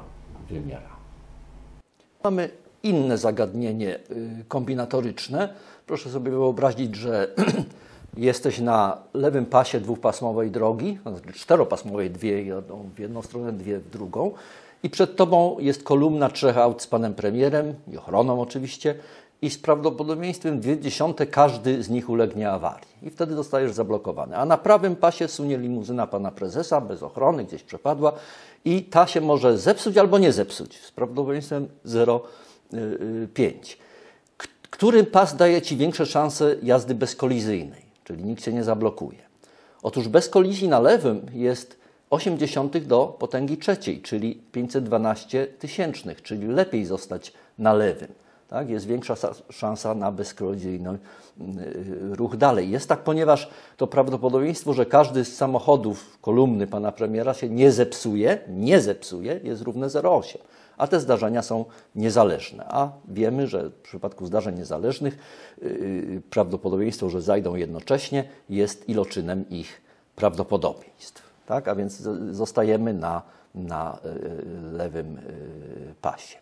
premiera. Mamy inne zagadnienie kombinatoryczne. Proszę sobie wyobrazić, że jesteś na lewym pasie dwupasmowej drogi, znaczy czteropasmowej, dwie w jedną stronę, dwie w drugą, i przed tobą jest kolumna trzech aut z panem premierem i ochroną oczywiście, i z prawdopodobieństwem dwie dziesiąte każdy z nich ulegnie awarii. I wtedy zostajesz zablokowany. A na prawym pasie sunie limuzyna pana prezesa, bez ochrony, gdzieś przepadła, i ta się może zepsuć albo nie zepsuć, z prawdopodobieństwem zero przecinek pięć. Który pas daje ci większe szanse jazdy bezkolizyjnej, czyli nikt się nie zablokuje? Otóż bez kolizji na lewym jest osiem dziesiątych do potęgi trzeciej, czyli pięćset dwanaście tysięcznych, czyli lepiej zostać na lewym. Tak? Jest większa szansa na bezkolizyjny ruch dalej. Jest tak, ponieważ to prawdopodobieństwo, że każdy z samochodów kolumny pana premiera się nie zepsuje, nie zepsuje, jest równe zero przecinek osiem. A te zdarzenia są niezależne. A wiemy, że w przypadku zdarzeń niezależnych yy, prawdopodobieństwo, że zajdą jednocześnie, jest iloczynem ich prawdopodobieństw. Tak? A więc zostajemy na, na yy, lewym yy, pasie.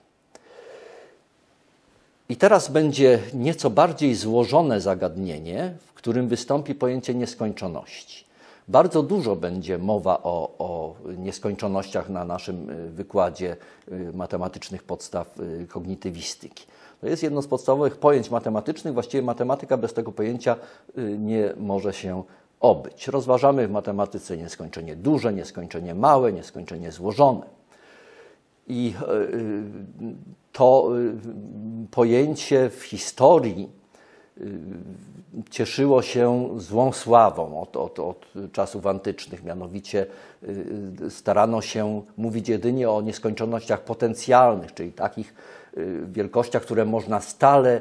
I teraz będzie nieco bardziej złożone zagadnienie, w którym wystąpi pojęcie nieskończoności. Bardzo dużo będzie mowa o, o nieskończonościach na naszym wykładzie matematycznych podstaw kognitywistyki. To jest jedno z podstawowych pojęć matematycznych. Właściwie matematyka bez tego pojęcia nie może się obyć. Rozważamy w matematyce nieskończenie duże, nieskończenie małe, nieskończenie złożone. I to pojęcie w historii cieszyło się złą sławą od, od, od czasów antycznych. Mianowicie starano się mówić jedynie o nieskończonościach potencjalnych, czyli takich wielkościach, które można stale,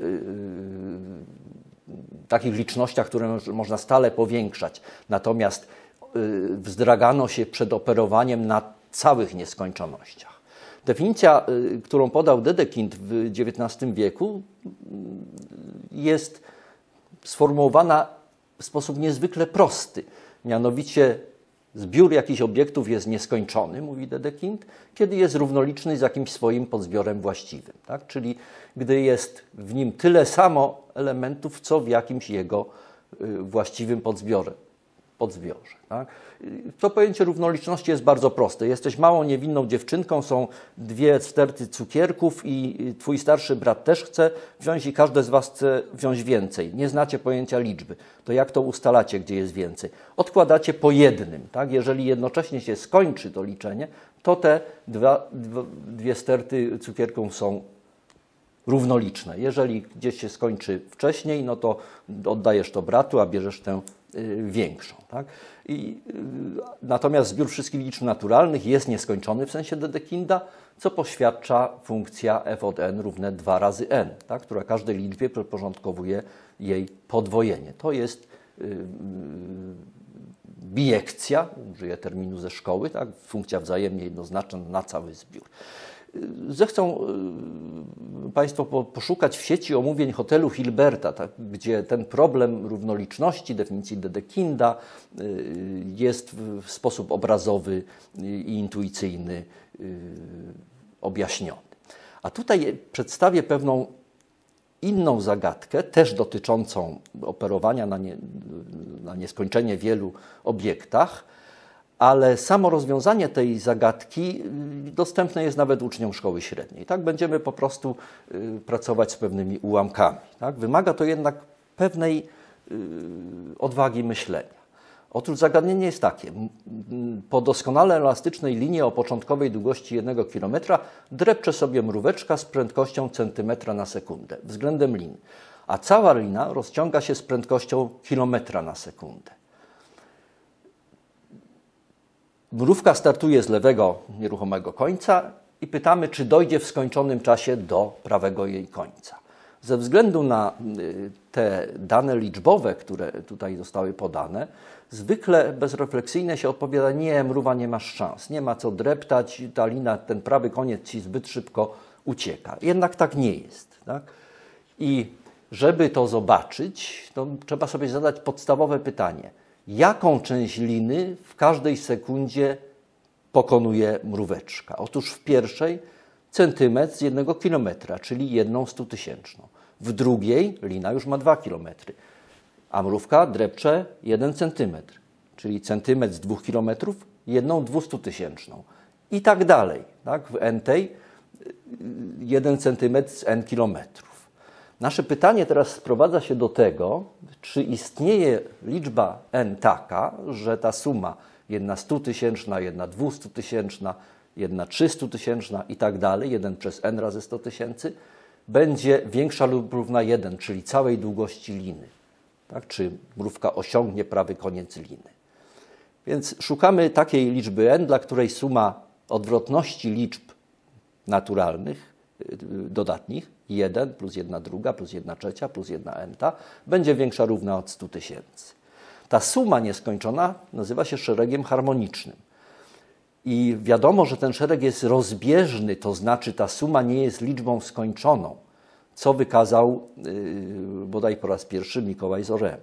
takich licznościach, które można stale powiększać. Natomiast wzdragano się przed operowaniem na całych nieskończonościach. Definicja, którą podał Dedekind w dziewiętnastym wieku, jest sformułowana w sposób niezwykle prosty. Mianowicie zbiór jakichś obiektów jest nieskończony, mówi Dedekind, kiedy jest równoliczny z jakimś swoim podzbiorem właściwym. Tak? Czyli gdy jest w nim tyle samo elementów, co w jakimś jego właściwym podzbiorze. podzbiorze tak? To pojęcie równoliczności jest bardzo proste. Jesteś małą, niewinną dziewczynką, są dwie sterty cukierków i twój starszy brat też chce wziąć i każde z was chce wziąć więcej. Nie znacie pojęcia liczby. To jak to ustalacie, gdzie jest więcej? Odkładacie po jednym. Tak? Jeżeli jednocześnie się skończy to liczenie, to te dwa, dwa, dwie sterty cukierków są równoliczne. Jeżeli gdzieś się skończy wcześniej, no to oddajesz to bratu, a bierzesz tę y, większą. Tak? I, y, natomiast zbiór wszystkich liczb naturalnych jest nieskończony w sensie Dedekinda, co poświadcza funkcja f od n równe dwa razy n, tak? Która każdej liczbie podporządkowuje jej podwojenie. To jest y, y, bijekcja, użyję terminu ze szkoły, tak? Funkcja wzajemnie jednoznaczna na cały zbiór. Zechcą Państwo poszukać w sieci omówień hotelu Hilberta, tak, gdzie ten problem równoliczności, definicji Dedekinda jest w sposób obrazowy i intuicyjny objaśniony. A tutaj przedstawię pewną inną zagadkę, też dotyczącą operowania na, nie, na nieskończenie wielu obiektach, ale samo rozwiązanie tej zagadki dostępne jest nawet uczniom szkoły średniej. Tak? Będziemy po prostu y, pracować z pewnymi ułamkami. Tak? Wymaga to jednak pewnej y, odwagi myślenia. Otóż zagadnienie jest takie. Po doskonale elastycznej linii o początkowej długości jednego kilometra drepcze sobie mróweczka z prędkością centymetra na sekundę względem liny, a cała lina rozciąga się z prędkością kilometra na sekundę. Mrówka startuje z lewego nieruchomego końca i pytamy, czy dojdzie w skończonym czasie do prawego jej końca. Ze względu na te dane liczbowe, które tutaj zostały podane, zwykle bezrefleksyjnie się odpowiada: nie, mrówa, nie masz szans, nie ma co dreptać, ta lina, ten prawy koniec ci zbyt szybko ucieka. Jednak tak nie jest. Tak? I żeby to zobaczyć, to trzeba sobie zadać podstawowe pytanie: jaką część liny w każdej sekundzie pokonuje mróweczka? Otóż w pierwszej centymetr z jednego kilometra, czyli jedną stutysięczną. W drugiej lina już ma dwa kilometry, a mrówka drepcze jeden centymetr, czyli centymetr z dwóch kilometrów, jedną dwustutysięczną. I tak dalej. Tak? W n-tej jeden centymetr z n kilometrów. Nasze pytanie teraz sprowadza się do tego, czy istnieje liczba n taka, że ta suma jedna stutysięczna, jedna dwustutysięczna, jedna trzystutysięczna i tak dalej, jeden przez n razy sto tysięcy, będzie większa lub równa jeden, czyli całej długości liny. Tak? Czy mrówka osiągnie prawy koniec liny. Więc szukamy takiej liczby n, dla której suma odwrotności liczb naturalnych, dodatnich, jeden plus jedna druga plus jedna trzecia plus jedna n-ta, będzie większa równa od stu tysięcy. Ta suma nieskończona nazywa się szeregiem harmonicznym. I wiadomo, że ten szereg jest rozbieżny, to znaczy ta suma nie jest liczbą skończoną, co wykazał yy, bodaj po raz pierwszy Mikołaj Zoré.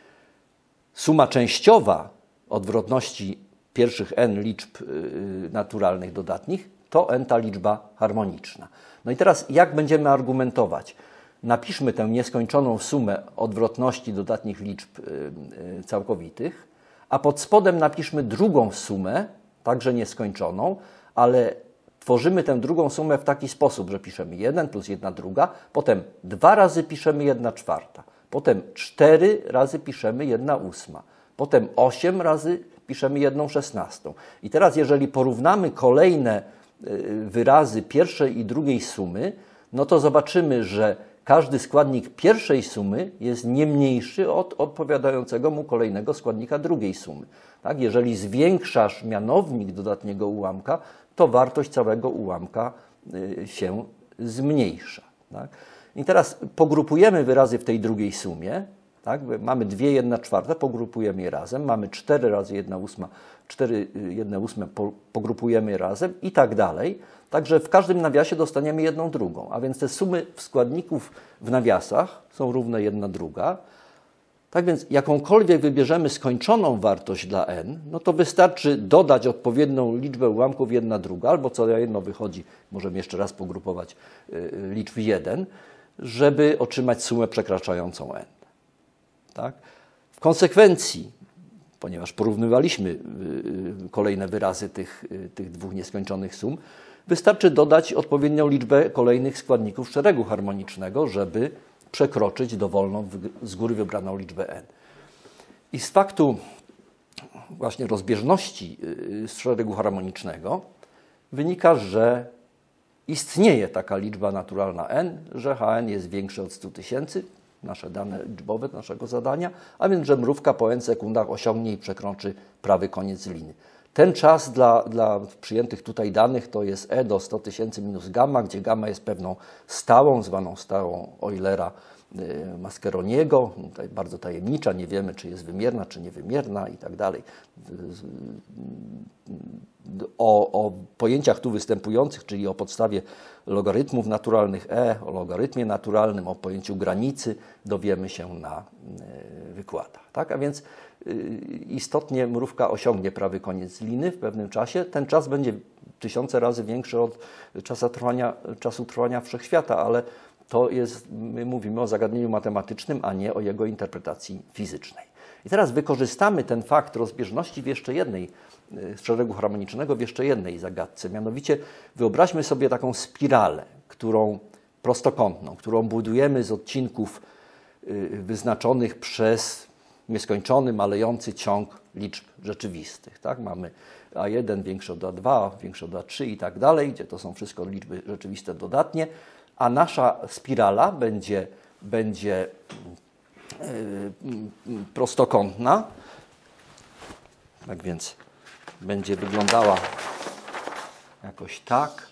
Suma częściowa odwrotności pierwszych n liczb yy, naturalnych dodatnich to n ta liczba harmoniczna. No i teraz jak będziemy argumentować? Napiszmy tę nieskończoną sumę odwrotności dodatnich liczb yy, całkowitych, a pod spodem napiszmy drugą sumę, także nieskończoną, ale tworzymy tę drugą sumę w taki sposób, że piszemy jeden plus jedna druga, potem dwa razy piszemy jedna czwarta, potem cztery razy piszemy jedna ósma, potem osiem razy piszemy jedną szesnastą. I teraz jeżeli porównamy kolejne wyrazy pierwszej i drugiej sumy, no to zobaczymy, że każdy składnik pierwszej sumy jest nie mniejszy od odpowiadającego mu kolejnego składnika drugiej sumy. Tak? Jeżeli zwiększasz mianownik dodatniego ułamka, to wartość całego ułamka się zmniejsza. Tak? I teraz pogrupujemy wyrazy w tej drugiej sumie. Tak? Mamy dwie jedna czwarta, pogrupujemy je razem. Mamy cztery razy jedna ósma, cztery jedne ósme pogrupujemy je razem i tak dalej. Także w każdym nawiasie dostaniemy jedną drugą. A więc te sumy składników w nawiasach są równe jedna druga. Tak więc jakąkolwiek wybierzemy skończoną wartość dla n, no to wystarczy dodać odpowiednią liczbę ułamków jedna druga, albo co jedno wychodzi, możemy jeszcze raz pogrupować y, liczb jeden, żeby otrzymać sumę przekraczającą n. Tak? W konsekwencji, ponieważ porównywaliśmy y, y, kolejne wyrazy tych, y, tych dwóch nieskończonych sum, wystarczy dodać odpowiednią liczbę kolejnych składników szeregu harmonicznego, żeby przekroczyć dowolną, z góry wybraną liczbę n. I z faktu właśnie rozbieżności z szeregu harmonicznego wynika, że istnieje taka liczba naturalna n, że h n jest większy od stu tysięcy, nasze dane liczbowe naszego zadania, a więc, że mrówka po n sekundach osiągnie i przekroczy prawy koniec liny. Ten czas dla, dla przyjętych tutaj danych to jest e do stu tysięcy minus gamma, gdzie gamma jest pewną stałą, zwaną stałą Eulera Mascheroniego, tutaj bardzo tajemnicza, nie wiemy, czy jest wymierna, czy niewymierna i tak dalej. O, o pojęciach tu występujących, czyli o podstawie logarytmów naturalnych e, o logarytmie naturalnym, o pojęciu granicy dowiemy się na wykładach. Tak? A więc istotnie mrówka osiągnie prawy koniec liny w pewnym czasie. Ten czas będzie tysiące razy większy od czasu trwania, czasu trwania wszechświata, ale to jest, my mówimy o zagadnieniu matematycznym, a nie o jego interpretacji fizycznej. I teraz wykorzystamy ten fakt rozbieżności w jeszcze jednej, z szeregu harmonicznego w jeszcze jednej zagadce. Mianowicie wyobraźmy sobie taką spiralę, którą prostokątną, którą budujemy z odcinków wyznaczonych przez nieskończony, malejący ciąg liczb rzeczywistych. Tak? Mamy a jeden większe od a dwa, większe od a trzy i tak dalej, gdzie to są wszystko liczby rzeczywiste dodatnie, a nasza spirala będzie, będzie yy, prostokątna, tak więc będzie wyglądała jakoś tak.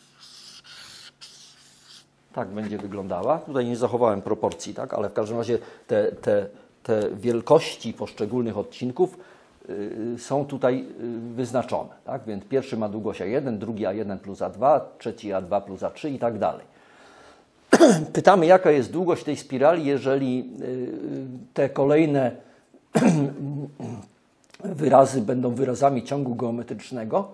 Tak będzie wyglądała. Tutaj nie zachowałem proporcji, tak? Ale w każdym razie te, te, te wielkości poszczególnych odcinków y, są tutaj y, wyznaczone. Tak? Więc pierwszy ma długość a jeden, drugi a jeden plus a dwa, trzeci a dwa plus a trzy i tak dalej. Pytamy, jaka jest długość tej spirali, jeżeli y, te kolejne wyrazy będą wyrazami ciągu geometrycznego,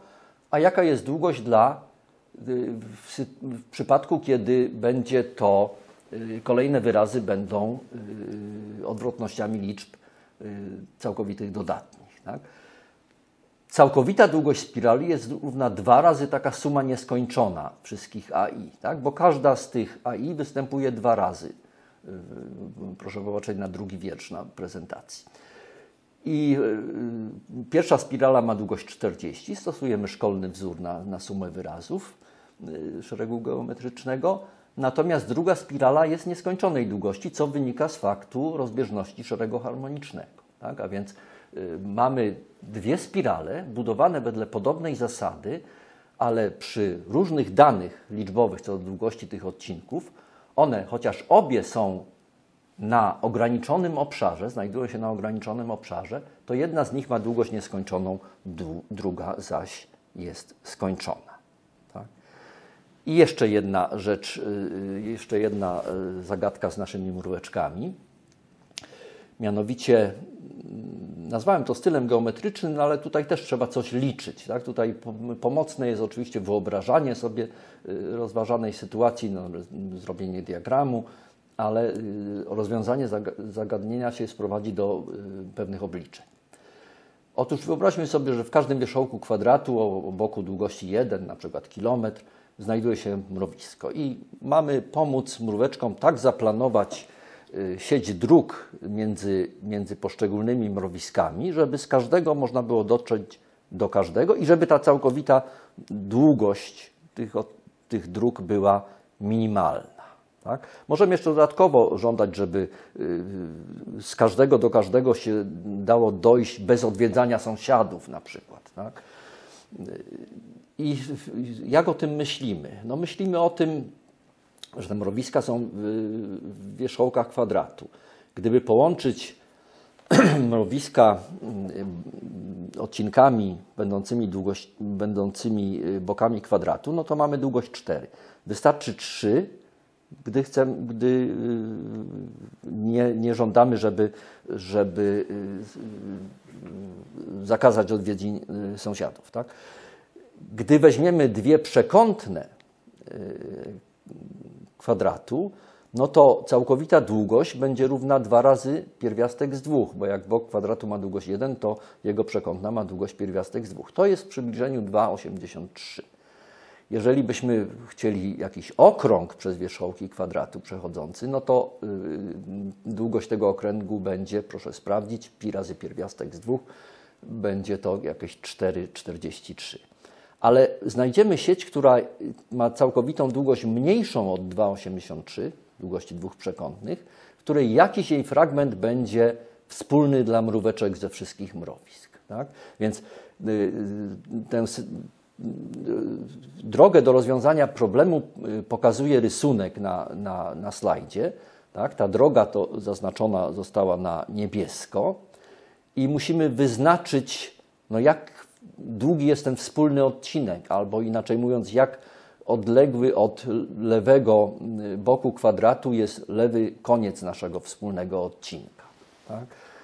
a jaka jest długość dla, w, w przypadku, kiedy będzie to, kolejne wyrazy będą odwrotnościami liczb całkowitych dodatnich. Tak? Całkowita długość spirali jest równa dwa razy taka suma nieskończona wszystkich A I, tak? Bo każda z tych A I występuje dwa razy. Proszę popatrzeć na drugi wiersz na prezentacji. I pierwsza spirala ma długość czterdzieści, stosujemy szkolny wzór na, na sumę wyrazów szeregu geometrycznego, natomiast druga spirala jest nieskończonej długości, co wynika z faktu rozbieżności szeregu harmonicznego. Tak? A więc y, mamy dwie spirale budowane wedle podobnej zasady, ale przy różnych danych liczbowych co do długości tych odcinków, one, chociaż obie są na ograniczonym obszarze, znajdują się na ograniczonym obszarze, to jedna z nich ma długość nieskończoną, druga zaś jest skończona. Tak? I jeszcze jedna rzecz, jeszcze jedna zagadka z naszymi mróweczkami. Mianowicie nazwałem to stylem geometrycznym, no ale tutaj też trzeba coś liczyć. Tak? Tutaj pomocne jest oczywiście wyobrażanie sobie rozważanej sytuacji, no, zrobienie diagramu, ale rozwiązanie zagadnienia się sprowadzi do pewnych obliczeń. Otóż wyobraźmy sobie, że w każdym wierzchołku kwadratu o boku długości jeden, na przykład kilometr, znajduje się mrowisko i mamy pomóc mróweczkom tak zaplanować sieć dróg między, między poszczególnymi mrowiskami, żeby z każdego można było dotrzeć do każdego i żeby ta całkowita długość tych, tych dróg była minimalna. Tak? Możemy jeszcze dodatkowo żądać, żeby z każdego do każdego się dało dojść bez odwiedzania sąsiadów na przykład. Tak? I jak o tym myślimy? No myślimy o tym, że te mrowiska są w wierzchołkach kwadratu. Gdyby połączyć mrowiska odcinkami będącymi, długość, będącymi bokami kwadratu, no to mamy długość cztery. Wystarczy trzy, gdy, chcemy, gdy nie, nie żądamy, żeby, żeby zakazać odwiedzin sąsiadów. Tak? Gdy weźmiemy dwie przekątne kwadratu, no to całkowita długość będzie równa dwa razy pierwiastek z dwóch, bo jak bok kwadratu ma długość jeden, to jego przekątna ma długość pierwiastek z dwóch. To jest w przybliżeniu dwa przecinek osiemdziesiąt trzy. Jeżeli byśmy chcieli jakiś okrąg przez wierzchołki kwadratu przechodzący, no to yy, długość tego okręgu będzie, proszę sprawdzić, pi razy pierwiastek z dwóch, będzie to jakieś cztery przecinek czterdzieści trzy. Ale znajdziemy sieć, która ma całkowitą długość mniejszą od dwa przecinek osiemdziesiąt trzy, długości dwóch przekątnych, w której jakiś jej fragment będzie wspólny dla mróweczek ze wszystkich mrowisk. Tak? Więc yy, tę drogę do rozwiązania problemu pokazuje rysunek na, na, na slajdzie. Tak? Ta droga to zaznaczona została na niebiesko i musimy wyznaczyć, no jak długi jest ten wspólny odcinek, albo inaczej mówiąc, jak odległy od lewego boku kwadratu jest lewy koniec naszego wspólnego odcinka. Tak?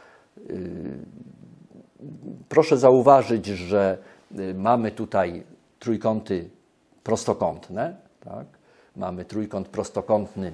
Proszę zauważyć, że mamy tutaj trójkąty prostokątne. Tak? Mamy trójkąt prostokątny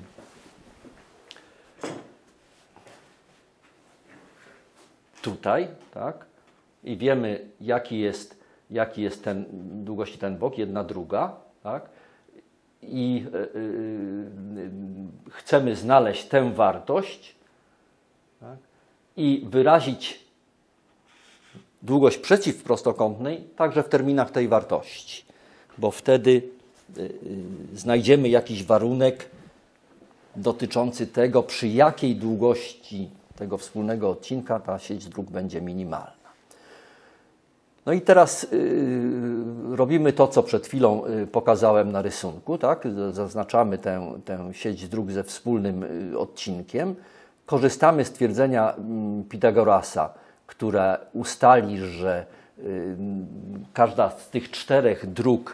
tutaj, tak? I wiemy, jaki jest, jaki jest ten długości ten bok, jedna druga, tak? I yy, yy, chcemy znaleźć tę wartość, tak? I wyrazić długość przeciwprostokątnej także w terminach tej wartości, bo wtedy yy, yy, znajdziemy jakiś warunek dotyczący tego, przy jakiej długości tego wspólnego odcinka ta sieć dróg będzie minimalna. No i teraz yy, robimy to, co przed chwilą yy, pokazałem na rysunku. Tak? Zaznaczamy tę, tę sieć dróg ze wspólnym yy, odcinkiem. Korzystamy z twierdzenia yy, Pitagorasa, które ustali, że yy, każda z tych czterech dróg,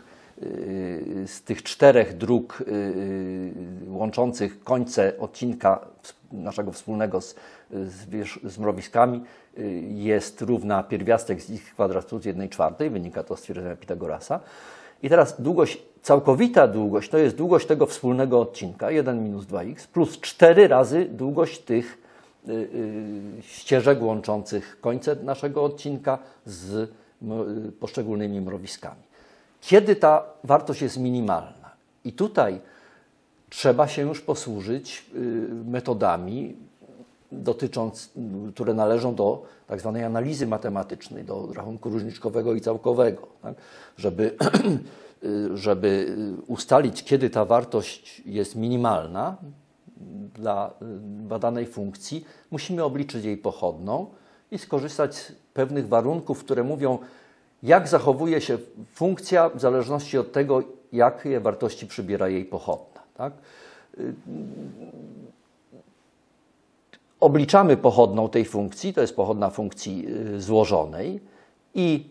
yy, z tych czterech dróg yy, łączących końce odcinka naszego wspólnego z, z, z mrowiskami jest równa pierwiastek z ich kwadratu plus jednej czwartej, wynika to z stwierdzenia Pitagorasa. I teraz długość, całkowita długość to jest długość tego wspólnego odcinka, jeden minus dwa x, plus cztery razy długość tych y, y, ścieżek łączących końce naszego odcinka z y, poszczególnymi mrowiskami. Kiedy ta wartość jest minimalna? I tutaj trzeba się już posłużyć y, metodami, dotycząc, które należą do tak zwanej analizy matematycznej, do rachunku różniczkowego i całkowego, tak? Żeby, żeby ustalić, kiedy ta wartość jest minimalna dla badanej funkcji, musimy obliczyć jej pochodną i skorzystać z pewnych warunków, które mówią, jak zachowuje się funkcja w zależności od tego, jakie wartości przybiera jej pochodna. Tak? Obliczamy pochodną tej funkcji, to jest pochodna funkcji złożonej i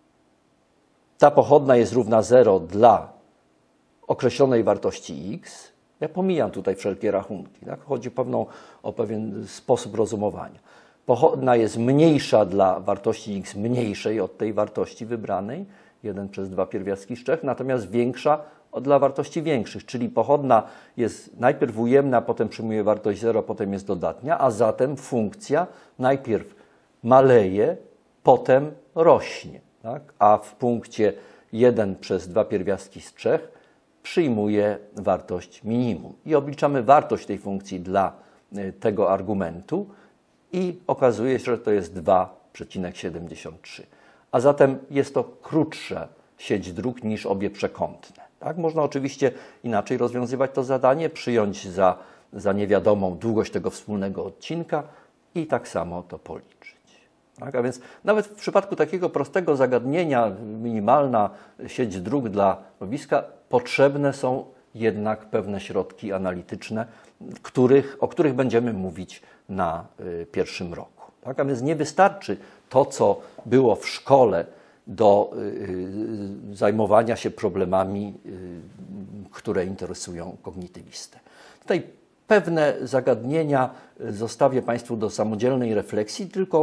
ta pochodna jest równa zero dla określonej wartości x. Ja pomijam tutaj wszelkie rachunki, tak? Chodzi pewną, o pewien sposób rozumowania. Pochodna jest mniejsza dla wartości x mniejszej od tej wartości wybranej, jeden przez dwa pierwiastki z trzech, natomiast większa dla wartości większych, czyli pochodna jest najpierw ujemna, potem przyjmuje wartość zero, potem jest dodatnia, a zatem funkcja najpierw maleje, potem rośnie. Tak? A w punkcie jeden przez dwa pierwiastki z trzech przyjmuje wartość minimum. I obliczamy wartość tej funkcji dla tego argumentu i okazuje się, że to jest dwa przecinek siedemdziesiąt trzy. A zatem jest to krótsza sieć dróg niż obie przekątne. Tak? Można oczywiście inaczej rozwiązywać to zadanie, przyjąć za, za niewiadomą długość tego wspólnego odcinka i tak samo to policzyć. Tak? A więc nawet w przypadku takiego prostego zagadnienia, minimalna sieć dróg dla mrowiska, potrzebne są jednak pewne środki analityczne, których, o których będziemy mówić na y, pierwszym roku. Tak? A więc nie wystarczy to, co było w szkole do y, zajmowania się problemami, y, które interesują kognitywistę. Tutaj pewne zagadnienia zostawię Państwu do samodzielnej refleksji, tylko,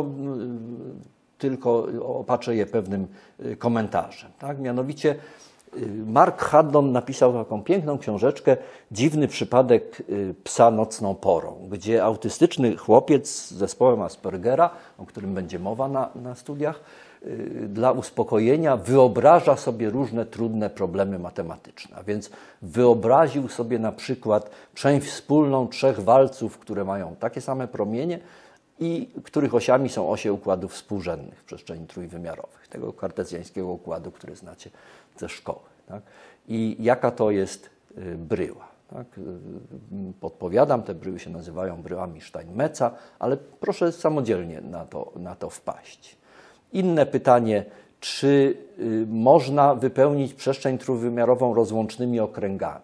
y, tylko opatrzę je pewnym komentarzem. Tak? Mianowicie Mark Haddon napisał taką piękną książeczkę Dziwny przypadek psa nocną porą, gdzie autystyczny chłopiec z zespołem Aspergera, o którym będzie mowa na, na studiach, dla uspokojenia wyobraża sobie różne trudne problemy matematyczne. A więc wyobraził sobie na przykład przeń wspólną trzech walców, które mają takie same promienie i których osiami są osie układów współrzędnych w przestrzeni trójwymiarowych, tego kartezjańskiego układu, który znacie ze szkoły. Tak? I jaka to jest bryła. Tak? Podpowiadam, te bryły się nazywają bryłami Steinmetza, ale proszę samodzielnie na to, na to wpaść. Inne pytanie, czy y, można wypełnić przestrzeń trójwymiarową rozłącznymi okręgami?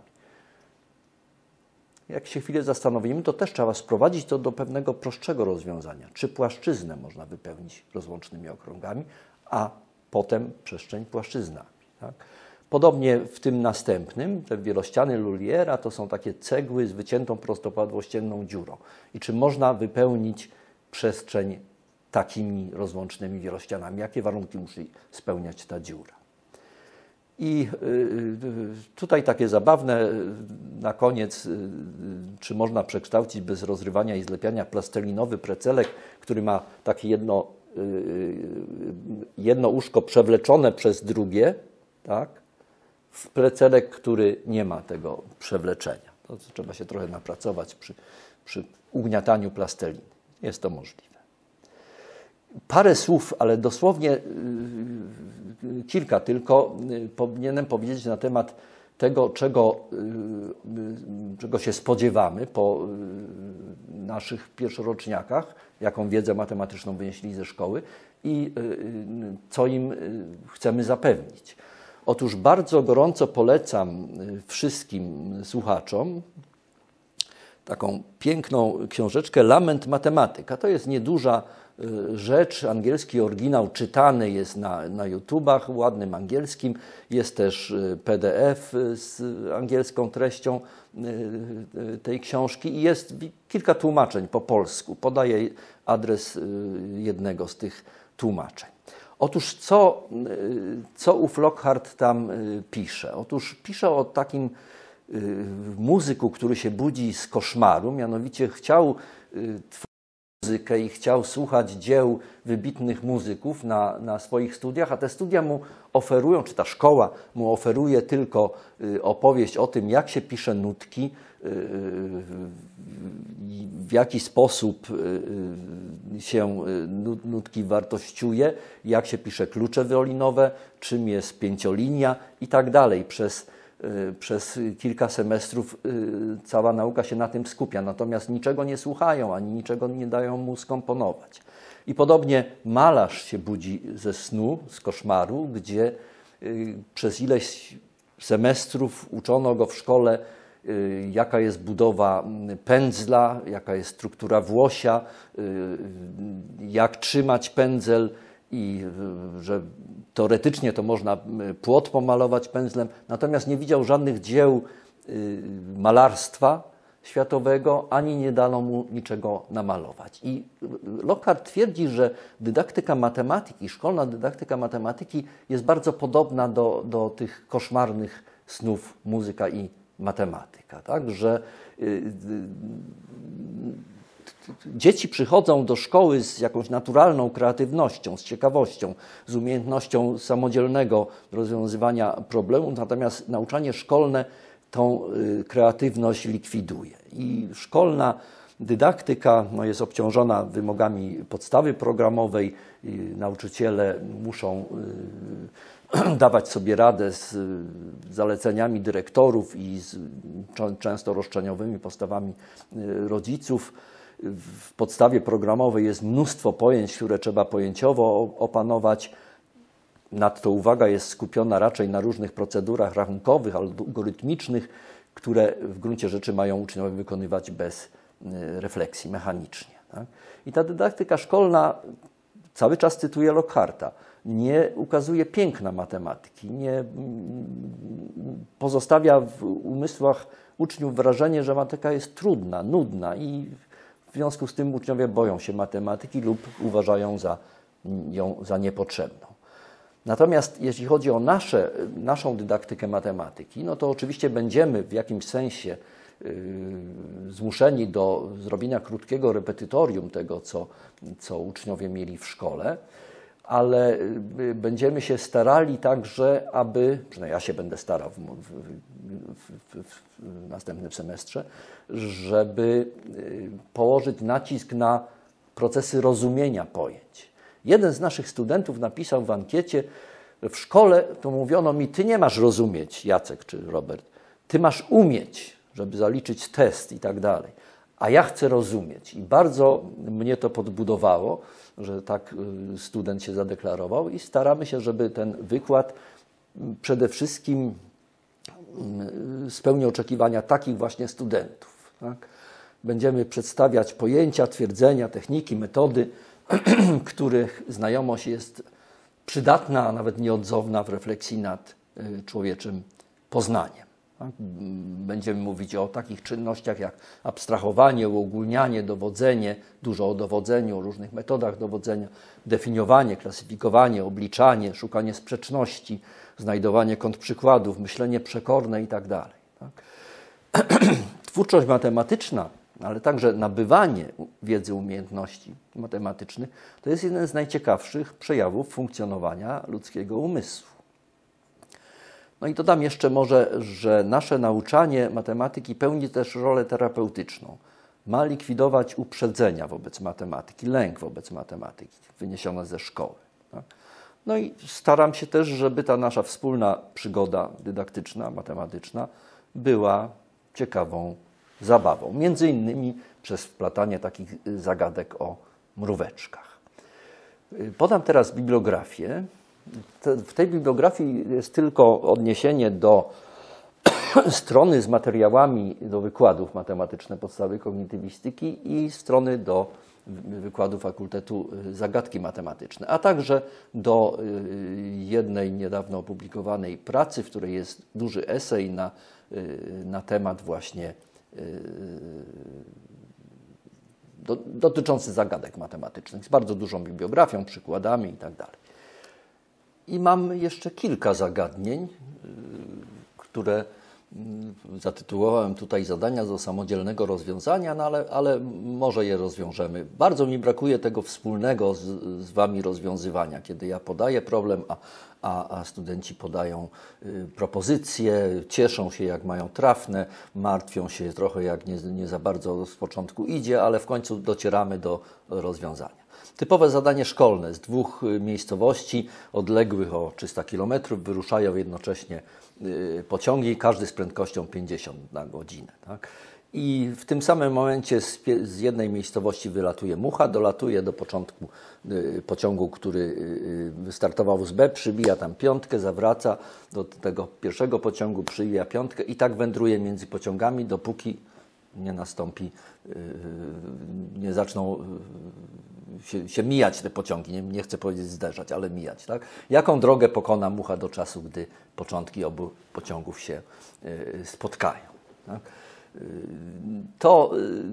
Jak się chwilę zastanowimy, to też trzeba sprowadzić to do pewnego prostszego rozwiązania. Czy płaszczyznę można wypełnić rozłącznymi okręgami, a potem przestrzeń płaszczyznami. Tak? Podobnie w tym następnym, te wielościany Lulliera to są takie cegły z wyciętą prostopadłościenną dziurą. I czy można wypełnić przestrzeń takimi rozłącznymi wielościanami? Jakie warunki musi spełniać ta dziura? I tutaj takie zabawne na koniec, czy można przekształcić bez rozrywania i zlepiania plastelinowy precelek, który ma takie jedno, jedno uszko przewleczone przez drugie, tak, w precelek, który nie ma tego przewleczenia. To trzeba się trochę napracować przy, przy ugniataniu plasteliny. Jest to możliwe. Parę słów, ale dosłownie kilka tylko powinienem powiedzieć na temat tego, czego, czego się spodziewamy po naszych pierwszoroczniakach, jaką wiedzę matematyczną wynieśli ze szkoły i co im chcemy zapewnić. Otóż bardzo gorąco polecam wszystkim słuchaczom taką piękną książeczkę Lament matematyka. To jest nieduża rzecz. Angielski oryginał czytany jest na, na YouTubach ładnym angielskim. Jest też P D F z angielską treścią tej książki i jest kilka tłumaczeń po polsku. Podaję adres jednego z tych tłumaczeń. Otóż co, co ów Lockhart tam pisze? Otóż pisze o takim muzyku, który się budzi z koszmaru, mianowicie chciał tworzyć muzykę i chciał słuchać dzieł wybitnych muzyków na, na swoich studiach, a te studia mu oferują, czy ta szkoła mu oferuje tylko opowieść o tym, jak się pisze nutki, w jaki sposób się nutki wartościuje, jak się pisze klucze wiolinowe, czym jest pięciolinia i tak dalej. Przez Przez kilka semestrów cała nauka się na tym skupia, natomiast niczego nie słuchają, ani niczego nie dają mu skomponować. I podobnie malarz się budzi ze snu, z koszmaru, gdzie przez ileś semestrów uczono go w szkole, jaka jest budowa pędzla, jaka jest struktura włosia, jak trzymać pędzel, i że teoretycznie to można płot pomalować pędzlem, natomiast nie widział żadnych dzieł malarstwa światowego, ani nie dano mu niczego namalować. I Lockhart twierdzi, że dydaktyka matematyki, szkolna dydaktyka matematyki jest bardzo podobna do, do tych koszmarnych snów muzyka i matematyka. Tak? Że dzieci przychodzą do szkoły z jakąś naturalną kreatywnością, z ciekawością, z umiejętnością samodzielnego rozwiązywania problemów, natomiast nauczanie szkolne tą kreatywność likwiduje. I szkolna dydaktyka no, jest obciążona wymogami podstawy programowej. Nauczyciele muszą dawać sobie radę z zaleceniami dyrektorów i z często roszczeniowymi postawami rodziców. W podstawie programowej jest mnóstwo pojęć, które trzeba pojęciowo opanować. Nadto uwaga jest skupiona raczej na różnych procedurach rachunkowych, algorytmicznych, które w gruncie rzeczy mają uczniowie wykonywać bez refleksji, mechanicznie. Tak? I ta dydaktyka szkolna, cały czas cytuję Lockharta, nie ukazuje piękna matematyki, nie pozostawia w umysłach uczniów wrażenie, że matematyka jest trudna, nudna i w związku z tym uczniowie boją się matematyki lub uważają za, ją za niepotrzebną. Natomiast jeśli chodzi o nasze, naszą dydaktykę matematyki, no to oczywiście będziemy w jakimś sensie yy, zmuszeni do zrobienia krótkiego repetytorium tego, co, co uczniowie mieli w szkole, ale yy, będziemy się starali także, aby, przynajmniej ja się będę starał w, w, w, w, w następnym semestrze, żeby yy, położyć nacisk na procesy rozumienia pojęć. Jeden z naszych studentów napisał w ankiecie, w szkole to mówiono mi, ty nie masz rozumieć, Jacek czy Robert, ty masz umieć, żeby zaliczyć test i tak dalej, a ja chcę rozumieć. I bardzo mnie to podbudowało, że tak student się zadeklarował i staramy się, żeby ten wykład przede wszystkim spełnił oczekiwania takich właśnie studentów. Tak? Będziemy przedstawiać pojęcia, twierdzenia, techniki, metody, których znajomość jest przydatna, a nawet nieodzowna w refleksji nad człowieczym poznaniem. Będziemy mówić o takich czynnościach jak abstrahowanie, uogólnianie, dowodzenie, dużo o dowodzeniu, o różnych metodach dowodzenia, definiowanie, klasyfikowanie, obliczanie, szukanie sprzeczności, znajdowanie kontrprzykładów, myślenie przekorne i tak dalej. Twórczość matematyczna, ale także nabywanie wiedzy, umiejętności matematycznych, to jest jeden z najciekawszych przejawów funkcjonowania ludzkiego umysłu. No i dodam jeszcze może, że nasze nauczanie matematyki pełni też rolę terapeutyczną. Ma likwidować uprzedzenia wobec matematyki, lęk wobec matematyki wyniesione ze szkoły. Tak? No i staram się też, żeby ta nasza wspólna przygoda dydaktyczna, matematyczna była ciekawą zabawą. Między innymi przez wplatanie takich zagadek o mróweczkach. Podam teraz bibliografię. W tej bibliografii jest tylko odniesienie do strony z materiałami do wykładów matematyczne podstawy kognitywistyki i strony do wykładu Fakultetu Zagadki Matematyczne, a także do jednej niedawno opublikowanej pracy, w której jest duży esej na, na temat właśnie do, dotyczący zagadek matematycznych, z bardzo dużą bibliografią, przykładami i tak dalej. I mam jeszcze kilka zagadnień, które zatytułowałem tutaj zadania do samodzielnego rozwiązania, no ale, ale może je rozwiążemy. Bardzo mi brakuje tego wspólnego z, z Wami rozwiązywania, kiedy ja podaję problem, a, a, a studenci podają y, propozycje, cieszą się jak mają trafne, martwią się trochę jak nie, nie za bardzo z początku idzie, ale w końcu docieramy do rozwiązania. Typowe zadanie szkolne z dwóch miejscowości odległych o trzysta kilometrów wyruszają jednocześnie pociągi, każdy z prędkością pięćdziesiąt na godzinę. Tak? I w tym samym momencie z, z jednej miejscowości wylatuje mucha, dolatuje do początku pociągu, który wystartował z B, przybija tam piątkę, zawraca do tego pierwszego pociągu, przybija piątkę i tak wędruje między pociągami, dopóki nie nastąpi, nie zaczną się, się mijać te pociągi, nie, nie chcę powiedzieć zderzać, ale mijać. Tak? Jaką drogę pokona mucha do czasu, gdy początki obu pociągów się spotkają? Tak? To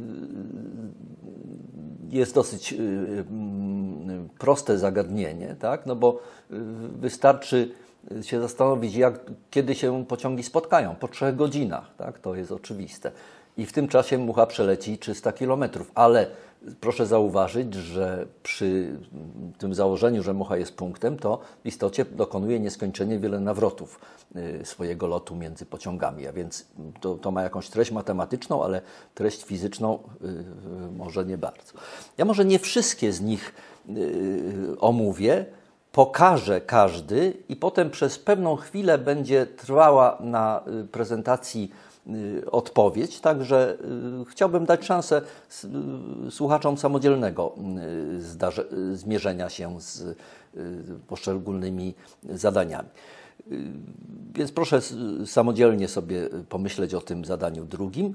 jest dosyć proste zagadnienie, tak? No bo wystarczy się zastanowić, jak, kiedy się pociągi spotkają. Po trzech godzinach, tak? To jest oczywiste. I w tym czasie mucha przeleci trzysta kilometrów, ale proszę zauważyć, że przy tym założeniu, że mucha jest punktem, to w istocie dokonuje nieskończenie wiele nawrotów swojego lotu między pociągami, a więc to, to ma jakąś treść matematyczną, ale treść fizyczną może nie bardzo. Ja może nie wszystkie z nich omówię, pokażę każdy i potem przez pewną chwilę będzie trwała na prezentacji odpowiedź, także chciałbym dać szansę słuchaczom samodzielnego zmierzenia się z poszczególnymi zadaniami. Więc proszę samodzielnie sobie pomyśleć o tym zadaniu drugim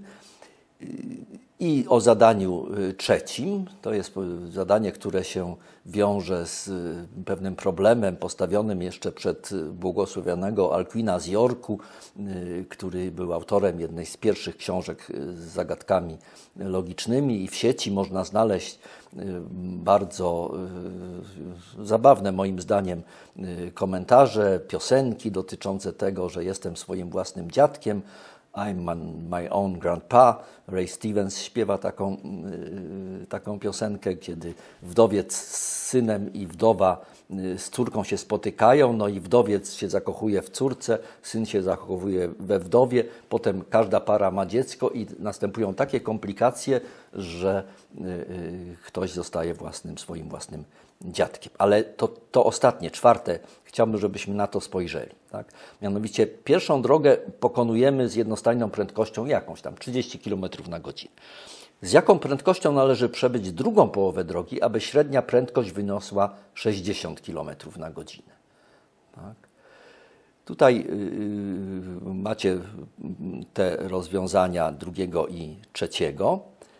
i o zadaniu trzecim. To jest zadanie, które się wiąże z pewnym problemem postawionym jeszcze przed błogosławionego Alcuina z Yorku, który był autorem jednej z pierwszych książek z zagadkami logicznymi i w sieci można znaleźć bardzo zabawne moim zdaniem komentarze, piosenki dotyczące tego, że jestem swoim własnym dziadkiem. I'm my own grandpa. Ray Stevens śpiewa taką, yy, taką piosenkę, kiedy wdowiec z synem i wdowa yy, z córką się spotykają, no i wdowiec się zakochuje w córce, syn się zachowuje we wdowie, potem każda para ma dziecko i następują takie komplikacje, że yy, ktoś zostaje własnym, swoim własnym dziadkiem. Ale to, to ostatnie, czwarte, chciałbym, żebyśmy na to spojrzeli. Tak? Mianowicie pierwszą drogę pokonujemy z jednostajną prędkością jakąś tam trzydzieści kilometrów na godzinę. Z jaką prędkością należy przebyć drugą połowę drogi, aby średnia prędkość wyniosła sześćdziesiąt kilometrów na godzinę? Tak? Tutaj yy, macie te rozwiązania drugiego i trzeciego,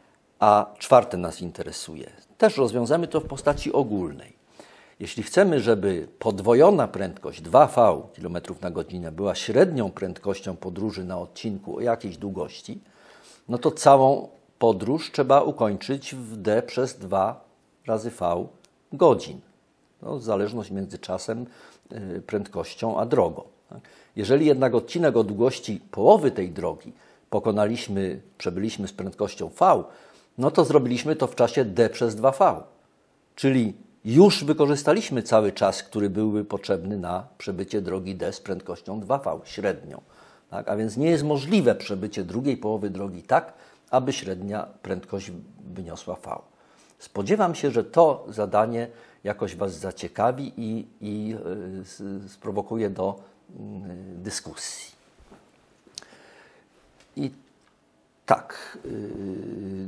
a czwarte nas interesuje. Też rozwiążemy to w postaci ogólnej. Jeśli chcemy, żeby podwojona prędkość dwa V km na godzinę była średnią prędkością podróży na odcinku o jakiejś długości, no to całą podróż trzeba ukończyć w d przez dwa razy v godzin. No, zależność między czasem, yy, prędkością a drogą. Tak? Jeżeli jednak odcinek o długości połowy tej drogi pokonaliśmy, przebyliśmy z prędkością v, no to zrobiliśmy to w czasie d przez dwa v, czyli już wykorzystaliśmy cały czas, który byłby potrzebny na przebycie drogi d z prędkością dwa v, średnią. Tak? A więc nie jest możliwe przebycie drugiej połowy drogi tak, aby średnia prędkość wyniosła v. Spodziewam się, że to zadanie jakoś Was zaciekawi i, i y, sprowokuje do y, dyskusji. I tak, y,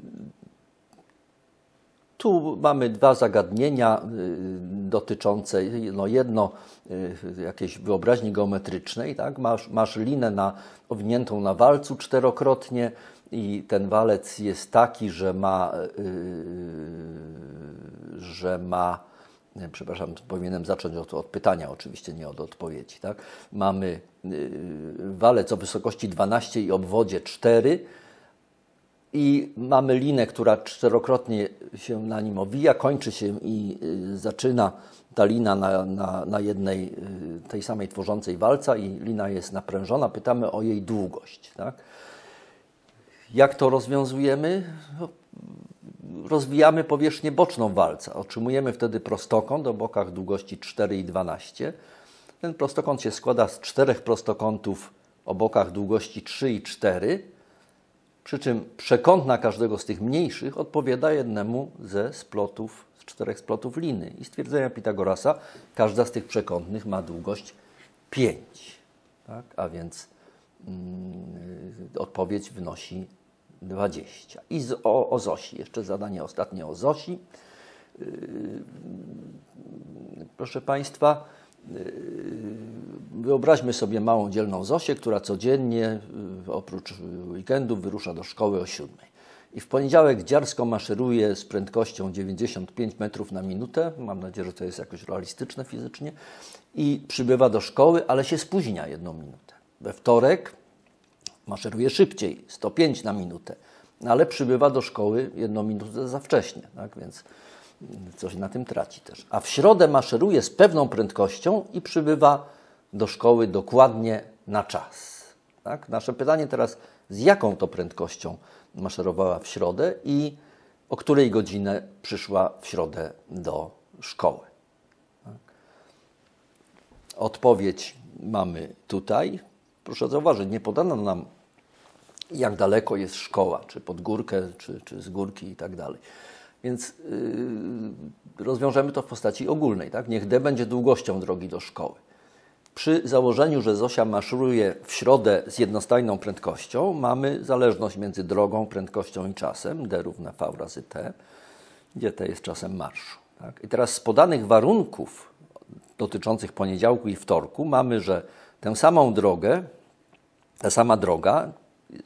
tu mamy dwa zagadnienia dotyczące, no jedno jakiejś wyobraźni geometrycznej, tak? Masz, masz linę na, owiniętą na walcu czterokrotnie, i ten walec jest taki, że ma, yy, że ma, przepraszam, powinienem zacząć od, od pytania, oczywiście nie od odpowiedzi. Tak? Mamy yy, walec o wysokości dwanaście i obwodzie cztery i mamy linę, która czterokrotnie się na nim owija, kończy się i yy, zaczyna ta lina na, na, na jednej yy, tej samej tworzącej walca i lina jest naprężona. Pytamy o jej długość. Tak? Jak to rozwiązujemy? Rozwijamy powierzchnię boczną walca. Otrzymujemy wtedy prostokąt o bokach długości cztery i dwanaście. Ten prostokąt się składa z czterech prostokątów o bokach długości trzy i cztery, przy czym przekątna każdego z tych mniejszych odpowiada jednemu ze splotów, z czterech splotów liny. I stwierdzenia Pitagorasa, każda z tych przekątnych ma długość pięć. Tak? A więc odpowiedź wynosi dwadzieścia. I z, o, o Zosi, jeszcze zadanie ostatnie o Zosi. Yy, proszę Państwa, yy, wyobraźmy sobie małą dzielną Zosię, która codziennie, yy, oprócz weekendów, wyrusza do szkoły o siódmej. I w poniedziałek dziarsko maszeruje z prędkością dziewięćdziesiąt pięć metrów na minutę. Mam nadzieję, że to jest jakoś realistyczne fizycznie. I przybywa do szkoły, ale się spóźnia jedną minutę. We wtorek maszeruje szybciej, sto pięć na minutę, ale przybywa do szkoły jedną minutę za wcześnie, tak? Więc coś na tym traci też. A w środę maszeruje z pewną prędkością i przybywa do szkoły dokładnie na czas. Tak? Nasze pytanie teraz, z jaką to prędkością maszerowała w środę i o której godzinę przyszła w środę do szkoły. Tak? Odpowiedź mamy tutaj. Proszę zauważyć, nie podano nam, jak daleko jest szkoła, czy pod górkę, czy, czy z górki i tak dalej. Więc yy, rozwiążemy to w postaci ogólnej. Tak? Niech D będzie długością drogi do szkoły. Przy założeniu, że Zosia maszeruje w środę z jednostajną prędkością, mamy zależność między drogą, prędkością i czasem. D równa V razy T, gdzie T jest czasem marszu. Tak? I teraz z podanych warunków dotyczących poniedziałku i wtorku mamy, że tę samą drogę, ta sama droga yy,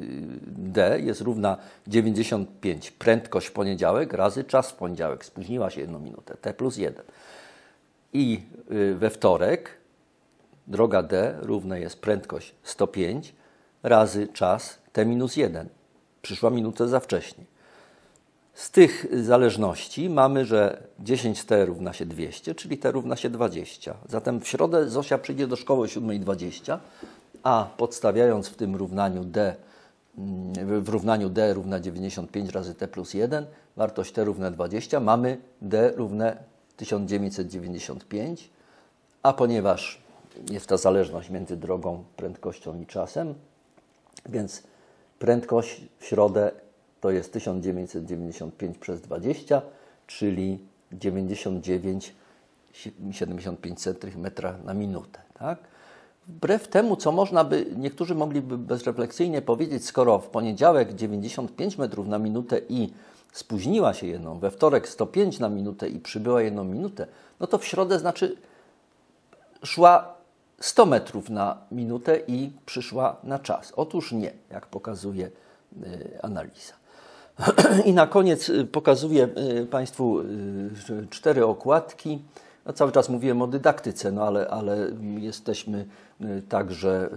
D jest równa dziewięćdziesiąt pięć prędkość w poniedziałek razy czas w poniedziałek. Spóźniła się jedną minutę, T plus jeden. I yy, we wtorek droga D równa jest prędkość sto pięć razy czas T minus jeden. Przyszła minutę za wcześnie. Z tych zależności mamy, że dziesięć T równa się dwieście, czyli T równa się dwadzieścia. Zatem w środę Zosia przyjdzie do szkoły o siódma dwadzieścia, a podstawiając w tym równaniu D, w równaniu D równa dziewięćdziesiąt pięć razy T plus jeden, wartość T równa dwadzieścia, mamy D równe tysiąc dziewięćset dziewięćdziesiąt pięć, a ponieważ jest ta zależność między drogą, prędkością i czasem, więc prędkość w środę to jest tysiąc dziewięćset dziewięćdziesiąt pięć przez dwadzieścia, czyli dziewięćdziesiąt dziewięć przecinek siedemdziesiąt pięć metra na minutę. Tak? Wbrew temu, co można by, niektórzy mogliby bezrefleksyjnie powiedzieć, skoro w poniedziałek dziewięćdziesiąt pięć metrów na minutę i spóźniła się jedną, we wtorek sto pięć na minutę i przybyła jedną minutę, no to w środę znaczy szła sto metrów na minutę i przyszła na czas. Otóż nie, jak pokazuje y, analiza. I na koniec pokazuję Państwu cztery okładki. No, cały czas mówiłem o dydaktyce, no ale, ale jesteśmy także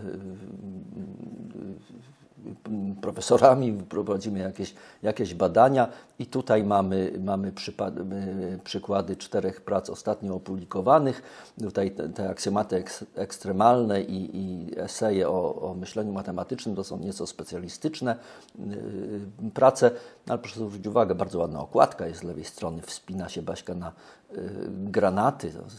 profesorami, prowadzimy jakieś, jakieś badania i tutaj mamy, mamy przykłady czterech prac ostatnio opublikowanych. Tutaj te, te aksjomaty ek, ekstremalne i, i eseje o, o myśleniu matematycznym to są nieco specjalistyczne yy, prace, ale proszę zwrócić uwagę, bardzo ładna okładka jest z lewej strony, wspina się Baśka na yy, granaty, to, yy,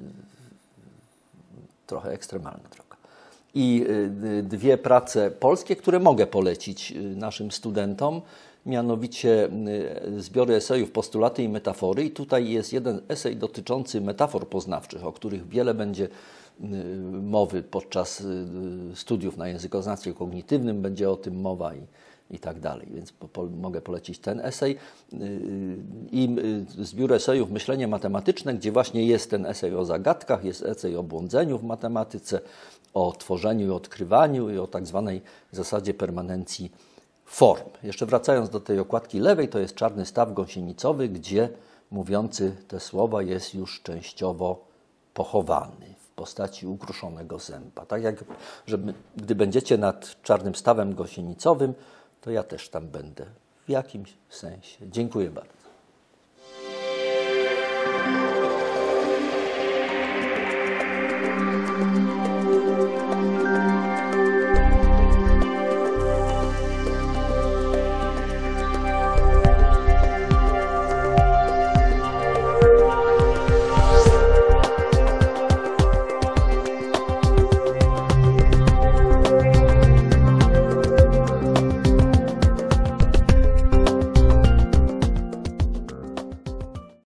trochę ekstremalna droga. I dwie prace polskie, które mogę polecić naszym studentom, mianowicie zbiory esejów Postulaty i metafory. I tutaj jest jeden esej dotyczący metafor poznawczych, o których wiele będzie mowy podczas studiów na językoznawstwie kognitywnym, będzie o tym mowa i, i tak dalej. Więc po, po, mogę polecić ten esej. I zbiór esejów Myślenie matematyczne, gdzie właśnie jest ten esej o zagadkach, jest esej o błądzeniu w matematyce, o tworzeniu i odkrywaniu i o tak zwanej zasadzie permanencji form. Jeszcze wracając do tej okładki lewej, to jest czarny staw gąsienicowy, gdzie mówiący te słowa jest już częściowo pochowany w postaci ukruszonego zęba. Tak jak, żeby, gdy będziecie nad czarnym stawem gąsienicowym, to ja też tam będę w jakimś sensie. Dziękuję bardzo.